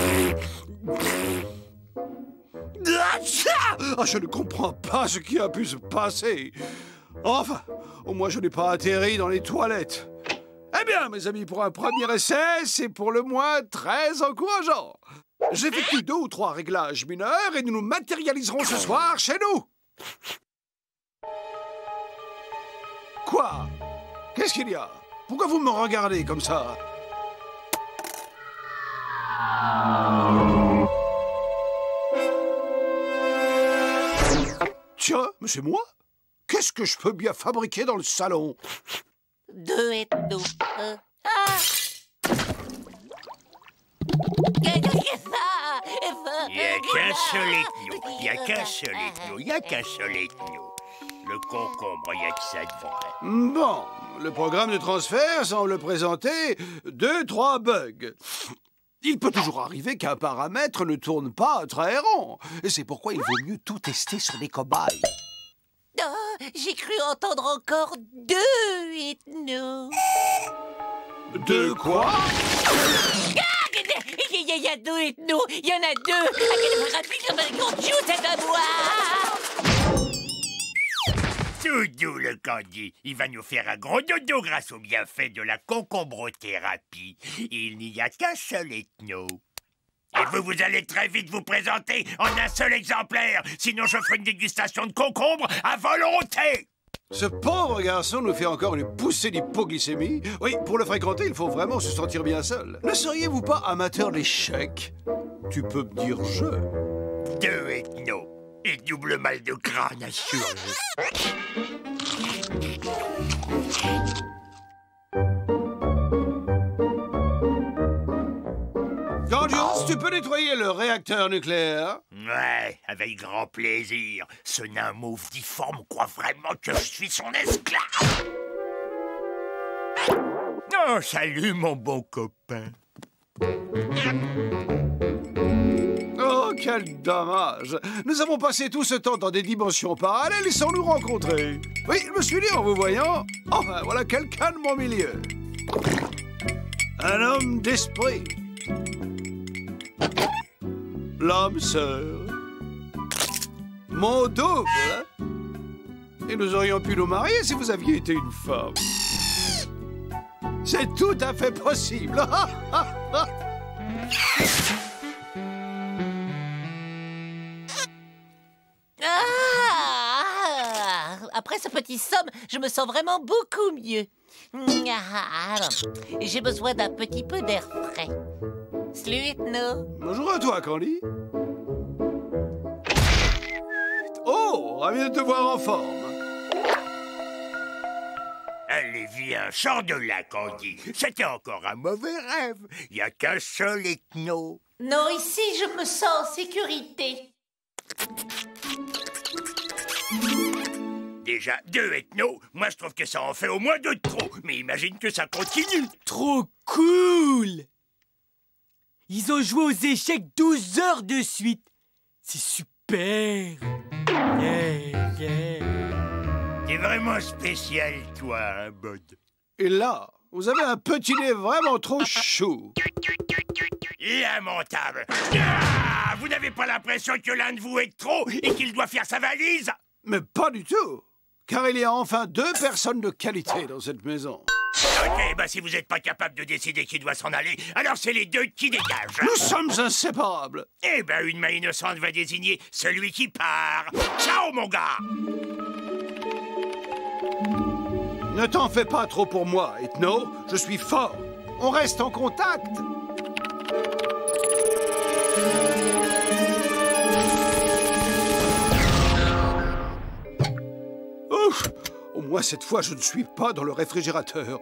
Ah, je ne comprends pas ce qui a pu se passer. Enfin, au moins je n'ai pas atterri dans les toilettes. Eh bien, mes amis, pour un premier essai, c'est pour le moins très encourageant. J'effectue 2 ou 3 réglages mineurs et nous nous matérialiserons ce soir chez nous. Quoi? Qu'est-ce qu'il y a? Pourquoi vous me regardez comme ça? Tiens, mais c'est moi? Qu'est-ce que je peux bien fabriquer dans le salon? 2 ethnos. Il n'y a qu'un seul ethno. Il n'y a qu'un seul ethno. Il n'y a qu'un seul ethno. Le concombre, il n'y a que ça de vrai. Bon, le programme de transfert semble présenter 2-3 bugs. Il peut toujours arriver qu'un paramètre ne tourne pas très rond. Et c'est pourquoi il vaut mieux tout tester sur des cobayes. Oh, j'ai cru entendre encore 2 ethnos. De quoi? Il y a 2 ethnos. Il y en a 2. C'est à moi. Tout doux, le Candy. Il va nous faire un gros dodo grâce au bienfait de la concombrothérapie. Il n'y a qu'un seul ethno. Et vous allez très vite vous présenter en un seul exemplaire. Sinon, je ferai une dégustation de concombre à volonté. Ce pauvre garçon nous fait encore une poussée d'hypoglycémie. Oui, pour le fréquenter, il faut vraiment se sentir bien seul. Ne seriez-vous pas amateur d'échecs? Tu peux me dire je. 2 ethnos. Et double mal de crâne assuré. Gorgios, tu peux nettoyer le réacteur nucléaire? Ouais, avec grand plaisir. Ce nain mauve difforme croit vraiment que je suis son esclave. Oh, salut, mon bon copain. Oh, quel dommage! Nous avons passé tout ce temps dans des dimensions parallèles sans nous rencontrer. Oui, je me suis dit en vous voyant, enfin, voilà quelqu'un de mon milieu. Un homme d'esprit. L'âme sœur. Mon double. Et nous aurions pu nous marier si vous aviez été une femme. C'est tout à fait possible. Après ce petit somme, je me sens vraiment beaucoup mieux. J'ai besoin d'un petit peu d'air frais. Salut, Ethno. Bonjour à toi, Candy. Oh, ravi de te voir en forme. Allez, viens, sors de là, Candy. C'était encore un mauvais rêve. Il n'y a qu'un seul ethno. Non, ici, je me sens en sécurité. Déjà 2 ethnos, moi je trouve que ça en fait au moins 2 de trop. Mais imagine que ça continue. Trop cool! Ils ont joué aux échecs 12 heures de suite. C'est super! T'es vraiment spécial, toi, hein, Bod? Et là, vous avez un petit nez vraiment trop chou. Lamentable. Ah, vous n'avez pas l'impression que l'un de vous est trop et qu'il doit faire sa valise? Mais pas du tout. Car il y a enfin 2 personnes de qualité dans cette maison. Ok, bah si vous n'êtes pas capable de décider qui doit s'en aller, alors c'est les 2 qui dégagent. Nous sommes inséparables. Eh ben, une main innocente va désigner celui qui part. Ciao, mon gars! Ne t'en fais pas trop pour moi, Ethno. Je suis fort. On reste en contact. Ouf! Au moins cette fois, je ne suis pas dans le réfrigérateur.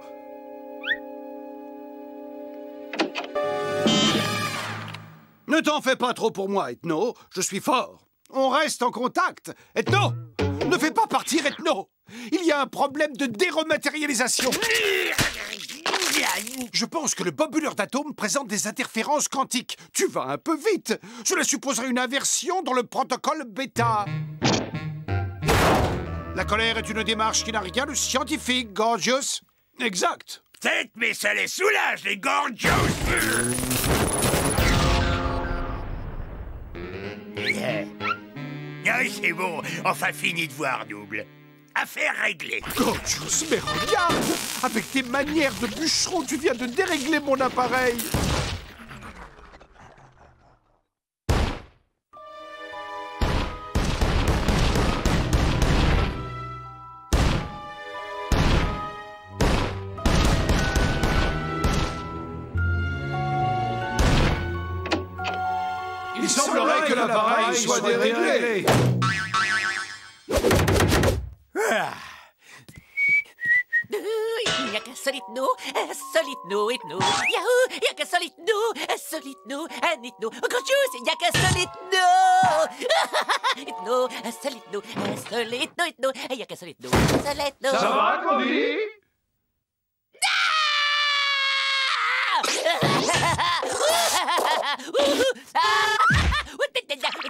Ne t'en fais pas trop pour moi, Ethno. Je suis fort. On reste en contact. Ethno! Ne fais pas partir, Ethno! Il y a un problème de dérematérialisation. Je pense que le bobuleur d'atomes présente des interférences quantiques. Tu vas un peu vite. Cela supposerait une inversion dans le protocole bêta. La colère est une démarche qui n'a rien de scientifique, Gorgios. Exact. Peut-être, mais ça les soulage, les Gorgios. Ah, c'est bon, enfin fini de voir, double. Affaire réglée. Gorgios, mais regarde! Avec tes manières de bûcheron, tu viens de dérégler mon appareil. Il semblerait que l'appareil soit déréglé. Il n'y a qu'un seul ethno, ethno. Yahoo! Il n'y a qu'un seul ethno, un ethno. Encore chose, il n'y a qu'un seul ethno. Ethno, un seul ethno, il n'y a qu'un seul ethno, Ça va, Candy?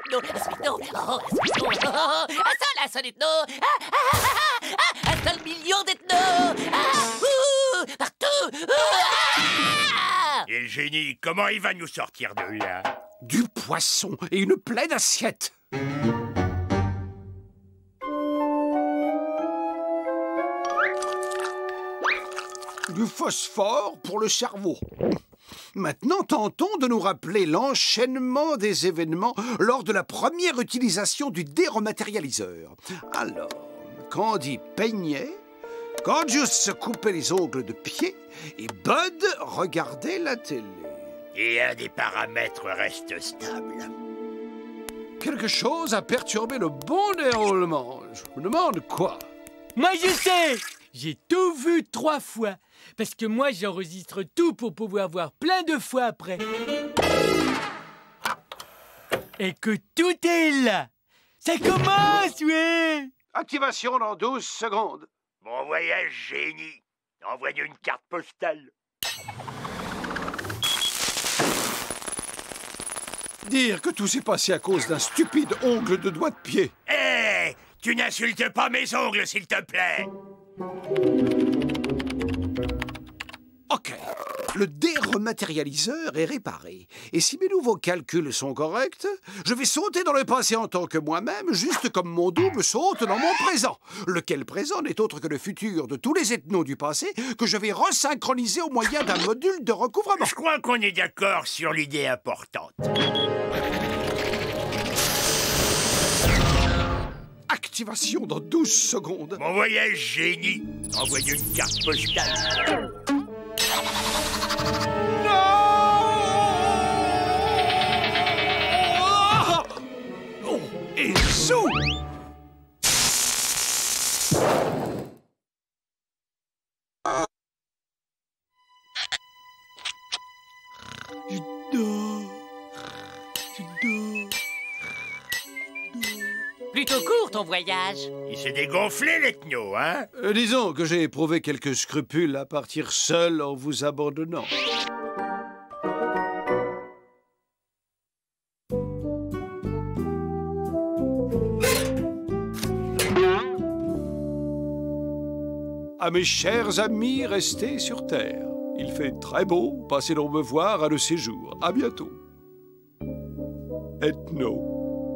solide-nous, un solide-nous, oh, un solide-nous, oh, un solide-nous, un seul million d'ethnos, partout, Et le génie, comment il va nous sortir de là? Du poisson et une pleine assiette. Du phosphore pour le cerveau. Maintenant, tentons de nous rappeler l'enchaînement des événements lors de la première utilisation du dérematérialiseur. Alors, Candy peignait, Gorgeous se coupait les ongles de pied et Bud regardait la télé. Et un des paramètres reste stable. Quelque chose a perturbé le bon déroulement. Je me demande quoi. Moi, je sais! J'ai tout vu 3 fois. Parce que moi, j'enregistre tout pour pouvoir voir plein de fois après. Et que tout est là. Ça commence, oui! Activation dans 12 secondes. Bon voyage, génie. Envoie-nous une carte postale. Dire que tout s'est passé à cause d'un stupide ongle de doigt de pied. Hé! Tu n'insultes pas mes ongles, s'il te plaît! Ok, le dérematérialiseur est réparé. Et si mes nouveaux calculs sont corrects, je vais sauter dans le passé en tant que moi-même, juste comme mon double saute dans mon présent. Lequel présent n'est autre que le futur de tous les ethnos du passé que je vais resynchroniser au moyen d'un module de recouvrement. Je crois qu'on est d'accord sur l'idée importante. Activation dans 12 secondes. Bon voyage, génie. Envoie-nous une carte postale. Oh, et zou! Je dors. Plutôt court ton voyage. Il s'est dégonflé, l'ethno, hein? Disons que j'ai éprouvé quelques scrupules à partir seul en vous abandonnant. À mes chers amis restés sur Terre, il fait très beau, passez donc me voir à le séjour. À bientôt. Ethno.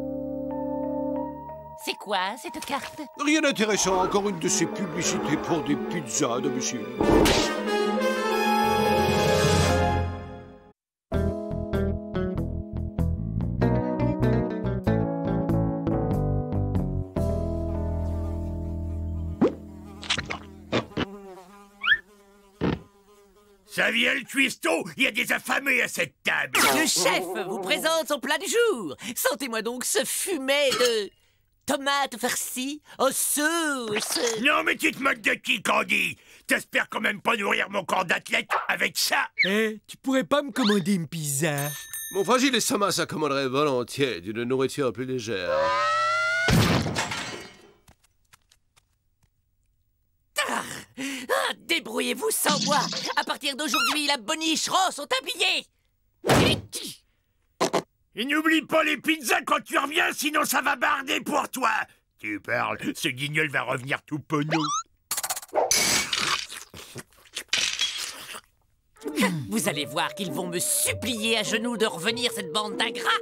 C'est quoi, cette carte? Rien d'intéressant, encore une de ces publicités pour des pizzas à domicile. Ça vient le cuistot, il y a des affamés à cette table. Le chef vous présente son plat du jour. Sentez-moi donc ce fumet de tomates farcies en sauce. Non, mais tu te moques de qui, Candy? T'espères quand même pas nourrir mon corps d'athlète avec ça? Tu pourrais pas me commander une pizza? Mon fragile estomac s'accommoderait volontiers d'une nourriture plus légère. Débrouillez-vous sans moi. À partir d'aujourd'hui, la bonicheron sont habillés. Et n'oublie pas les pizzas quand tu reviens, sinon ça va barder pour toi. Tu parles, ce guignol va revenir tout penaud. Vous allez voir qu'ils vont me supplier à genoux de revenir, cette bande d'ingrats.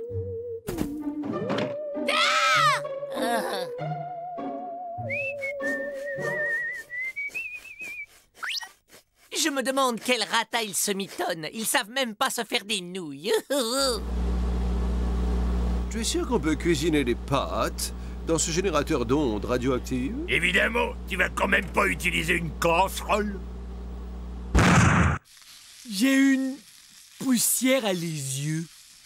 Je me demande quel rata ils se mitonnent. Ils savent même pas se faire des nouilles. Tu es sûr qu'on peut cuisiner des pâtes dans ce générateur d'ondes radioactives? Évidemment, tu vas quand même pas utiliser une casserole. J'ai une poussière à les yeux.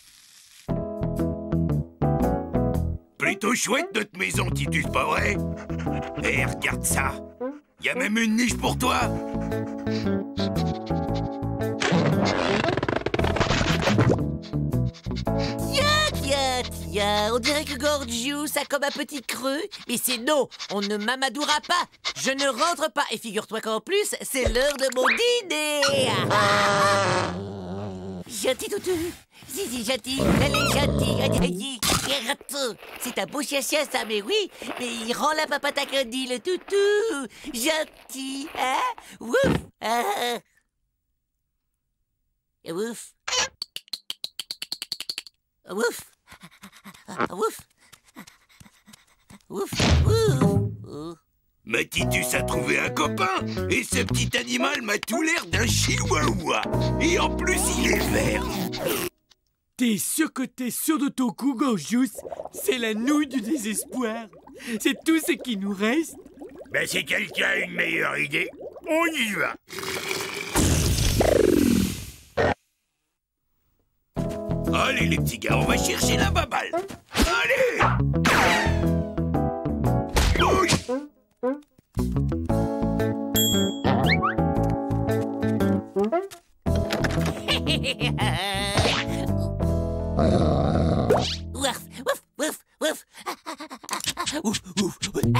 Plutôt chouette notre maison, Titus, pas vrai? Eh, regarde ça. Y a même une niche pour toi. Tiens, on dirait que Gorgious a comme un petit creux. Mais c'est non, on ne m'amadoura pas. Je ne rentre pas. Et figure-toi qu'en plus, c'est l'heure de mon dîner. Gentil toutou. Si, gentil. Elle est gentille. C'est un beau chien, ça, mais oui. Mais il rend la papate à Candy, le toutou. Gentil, hein? Wouf. Wouf. Wouf. Wouf. Wouf. Wouf. Matitus a trouvé un copain, et ce petit animal m'a tout l'air d'un chihuahua. Et en plus, il est vert. T'es sûr que t'es sûr de ton coup, Gorgeous? C'est la nouille du désespoir. C'est tout ce qui nous reste. Ben, si quelqu'un a une meilleure idée, on y va. Allez, les petits gars, on va chercher la baballe. Allez! Oui. Wouf, wouf, wouf, wouf. Ouf, ouf.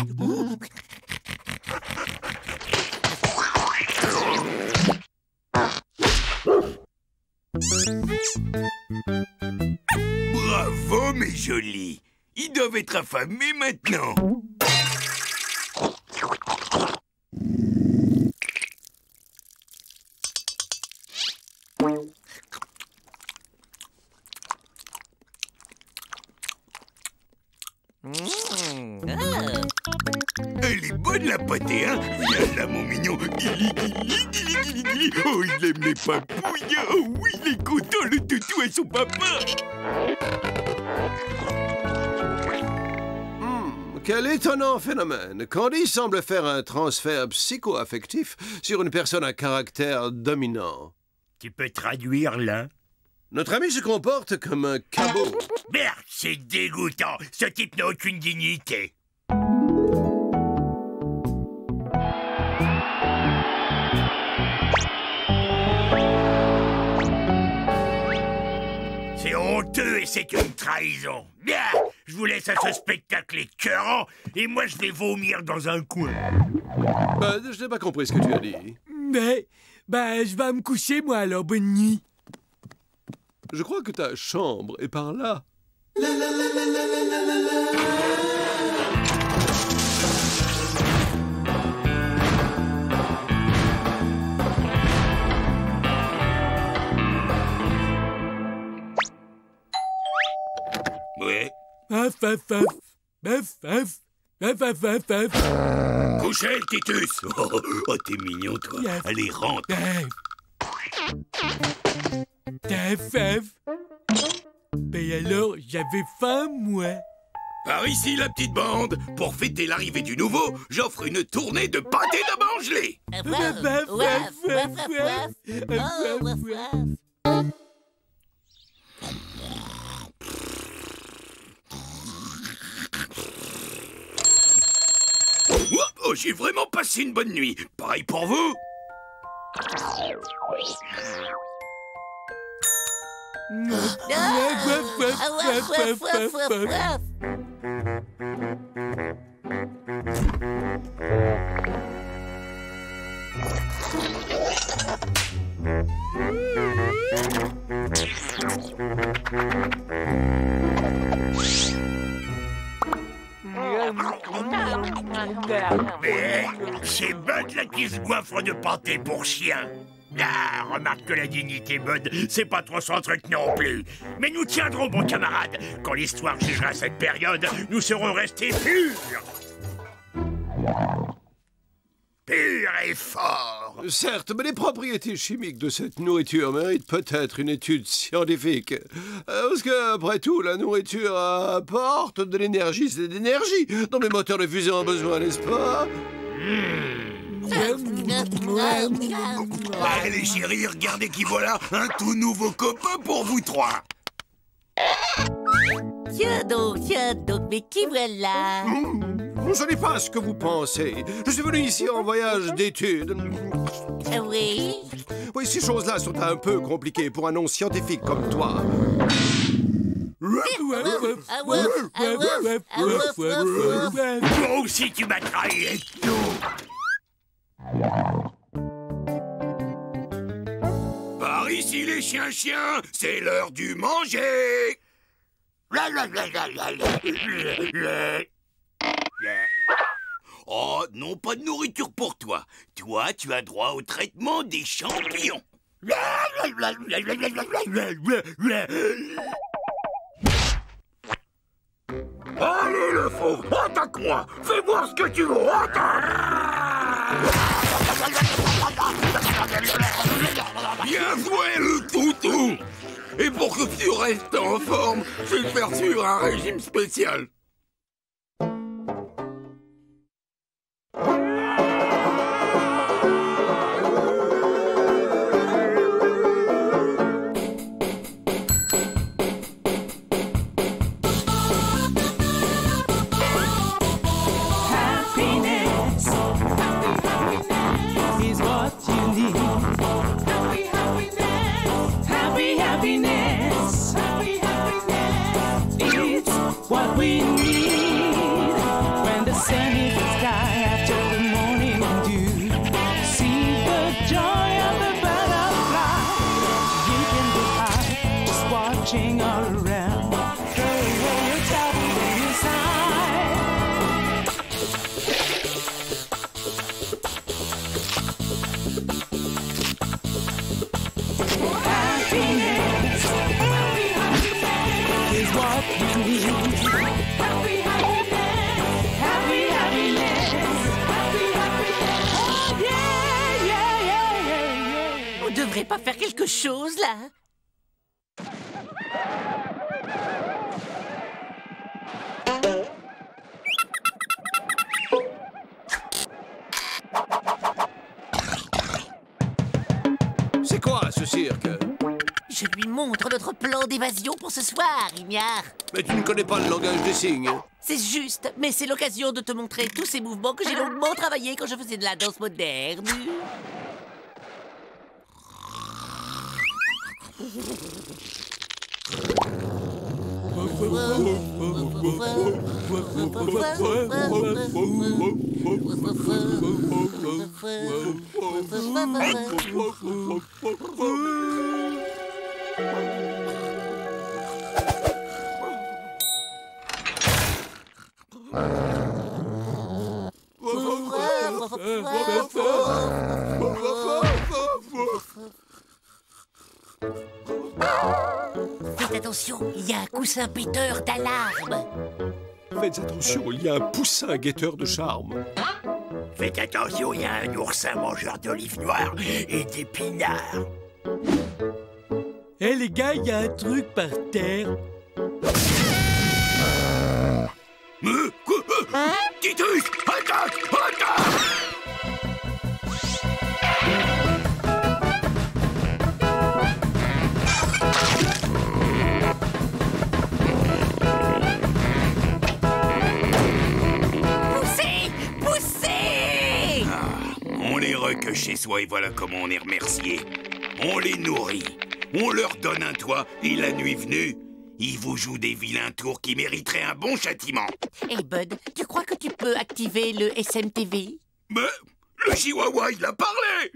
Bravo, mes jolis. Ils doivent être affamés maintenant. Elle est bonne, la pâtée, hein? Viens là, mon mignon. Guili, guili, guili, guili, guili. Oh, il aime les papouilles. Oh oui, il est content, le toutou à son papa. Quel étonnant phénomène. Candy semble faire un transfert psycho-affectif sur une personne à caractère dominant. Tu peux traduire, là? Notre ami se comporte comme un cabot. Merde, c'est dégoûtant. Ce type n'a aucune dignité. C'est honteux et c'est une trahison. Bien, je vous laisse à ce spectacle écœurant et moi je vais vomir dans un coin. Je n'ai pas compris ce que tu as dit. Mais, je vais me coucher, moi, alors, bonne nuit. Je crois que ta chambre est par là. Ouais. Couchez, Titus. Oh, t'es mignon, toi. Allez, rentre. Ben alors, j'avais faim, moi. Par ici, la petite bande. Pour fêter l'arrivée du nouveau, j'offre une tournée de pâté de mangelé. Oh, j'ai vraiment passé une bonne nuit. Pareil pour vous. Mais c'est Bud là qui se goiffre de pâté pour chien. Ah, remarque que la dignité, Bud, c'est pas trop son truc non plus. Mais nous tiendrons, bon camarade. Quand l'histoire jugera cette période, nous serons restés purs. Purs et forts. Certes, mais les propriétés chimiques de cette nourriture méritent peut-être une étude scientifique. Parce que, après tout, la nourriture apporte de l'énergie, c'est de l'énergie dont les moteurs de fusée ont besoin, n'est-ce pas? Allez, chérie, regardez qui voilà, un tout nouveau copain pour vous trois. Tiens donc, mais qui voilà? Ce n'est pas ce que vous pensez. Je suis venu ici en voyage d'études. Oui? Oui, ces choses-là sont un peu compliquées pour un non-scientifique comme toi. Moi aussi, tu m'as trahi et tout. Par ici. Ici les chiens, c'est l'heure du manger. Oh, non, pas de nourriture pour toi. Toi, tu as droit au traitement des champignons. Allez, le faux, attaque-moi. Fais voir ce que tu veux. Bien joué, le toutou. Et pour que tu restes en forme, je vais te faire suivre un régime spécial. On devrait pas faire quelque chose, là? C'est quoi, ce cirque? Je lui montre notre plan d'évasion pour ce soir, Ignare. Mais tu ne connais pas le langage des signes. C'est juste, mais c'est l'occasion de te montrer tous ces mouvements que j'ai longuement travaillés quand je faisais de la danse moderne. Faites attention, il y a un coussin péteur d'alarme. Faites attention, il y a un poussin guetteur de charme. Faites attention, il y a un oursin mangeur d'olives noires et d'épinards. Hé les gars, il y a un truc par terre. Titus, attaque! Attaque! On les recueille chez soi et voilà comment on est remercié. On les nourrit, on leur donne un toit et la nuit venue, ils vous jouent des vilains tours qui mériteraient un bon châtiment. Hey Bud, tu crois que tu peux activer le SMTV? Mais le chihuahua, il a parlé!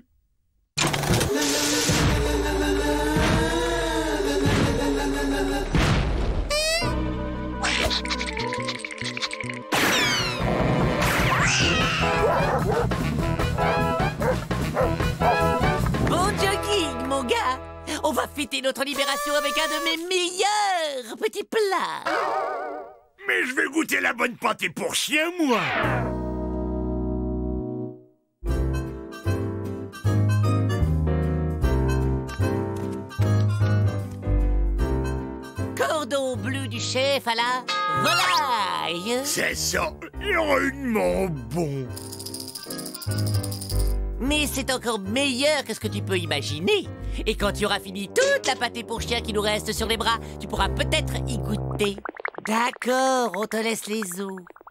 Bon jogging, mon gars! On va fêter notre libération avec un de mes meilleurs petits plats! Mais je vais goûter la bonne pâtée pour chien, moi! Cordon bleu du chef à la volaille! C'est ça, rudement bon! Mais c'est encore meilleur que ce que tu peux imaginer. Et quand tu auras fini toute la pâtée pour chien qui nous reste sur les bras, tu pourras peut-être y goûter. D'accord, on te laisse les os.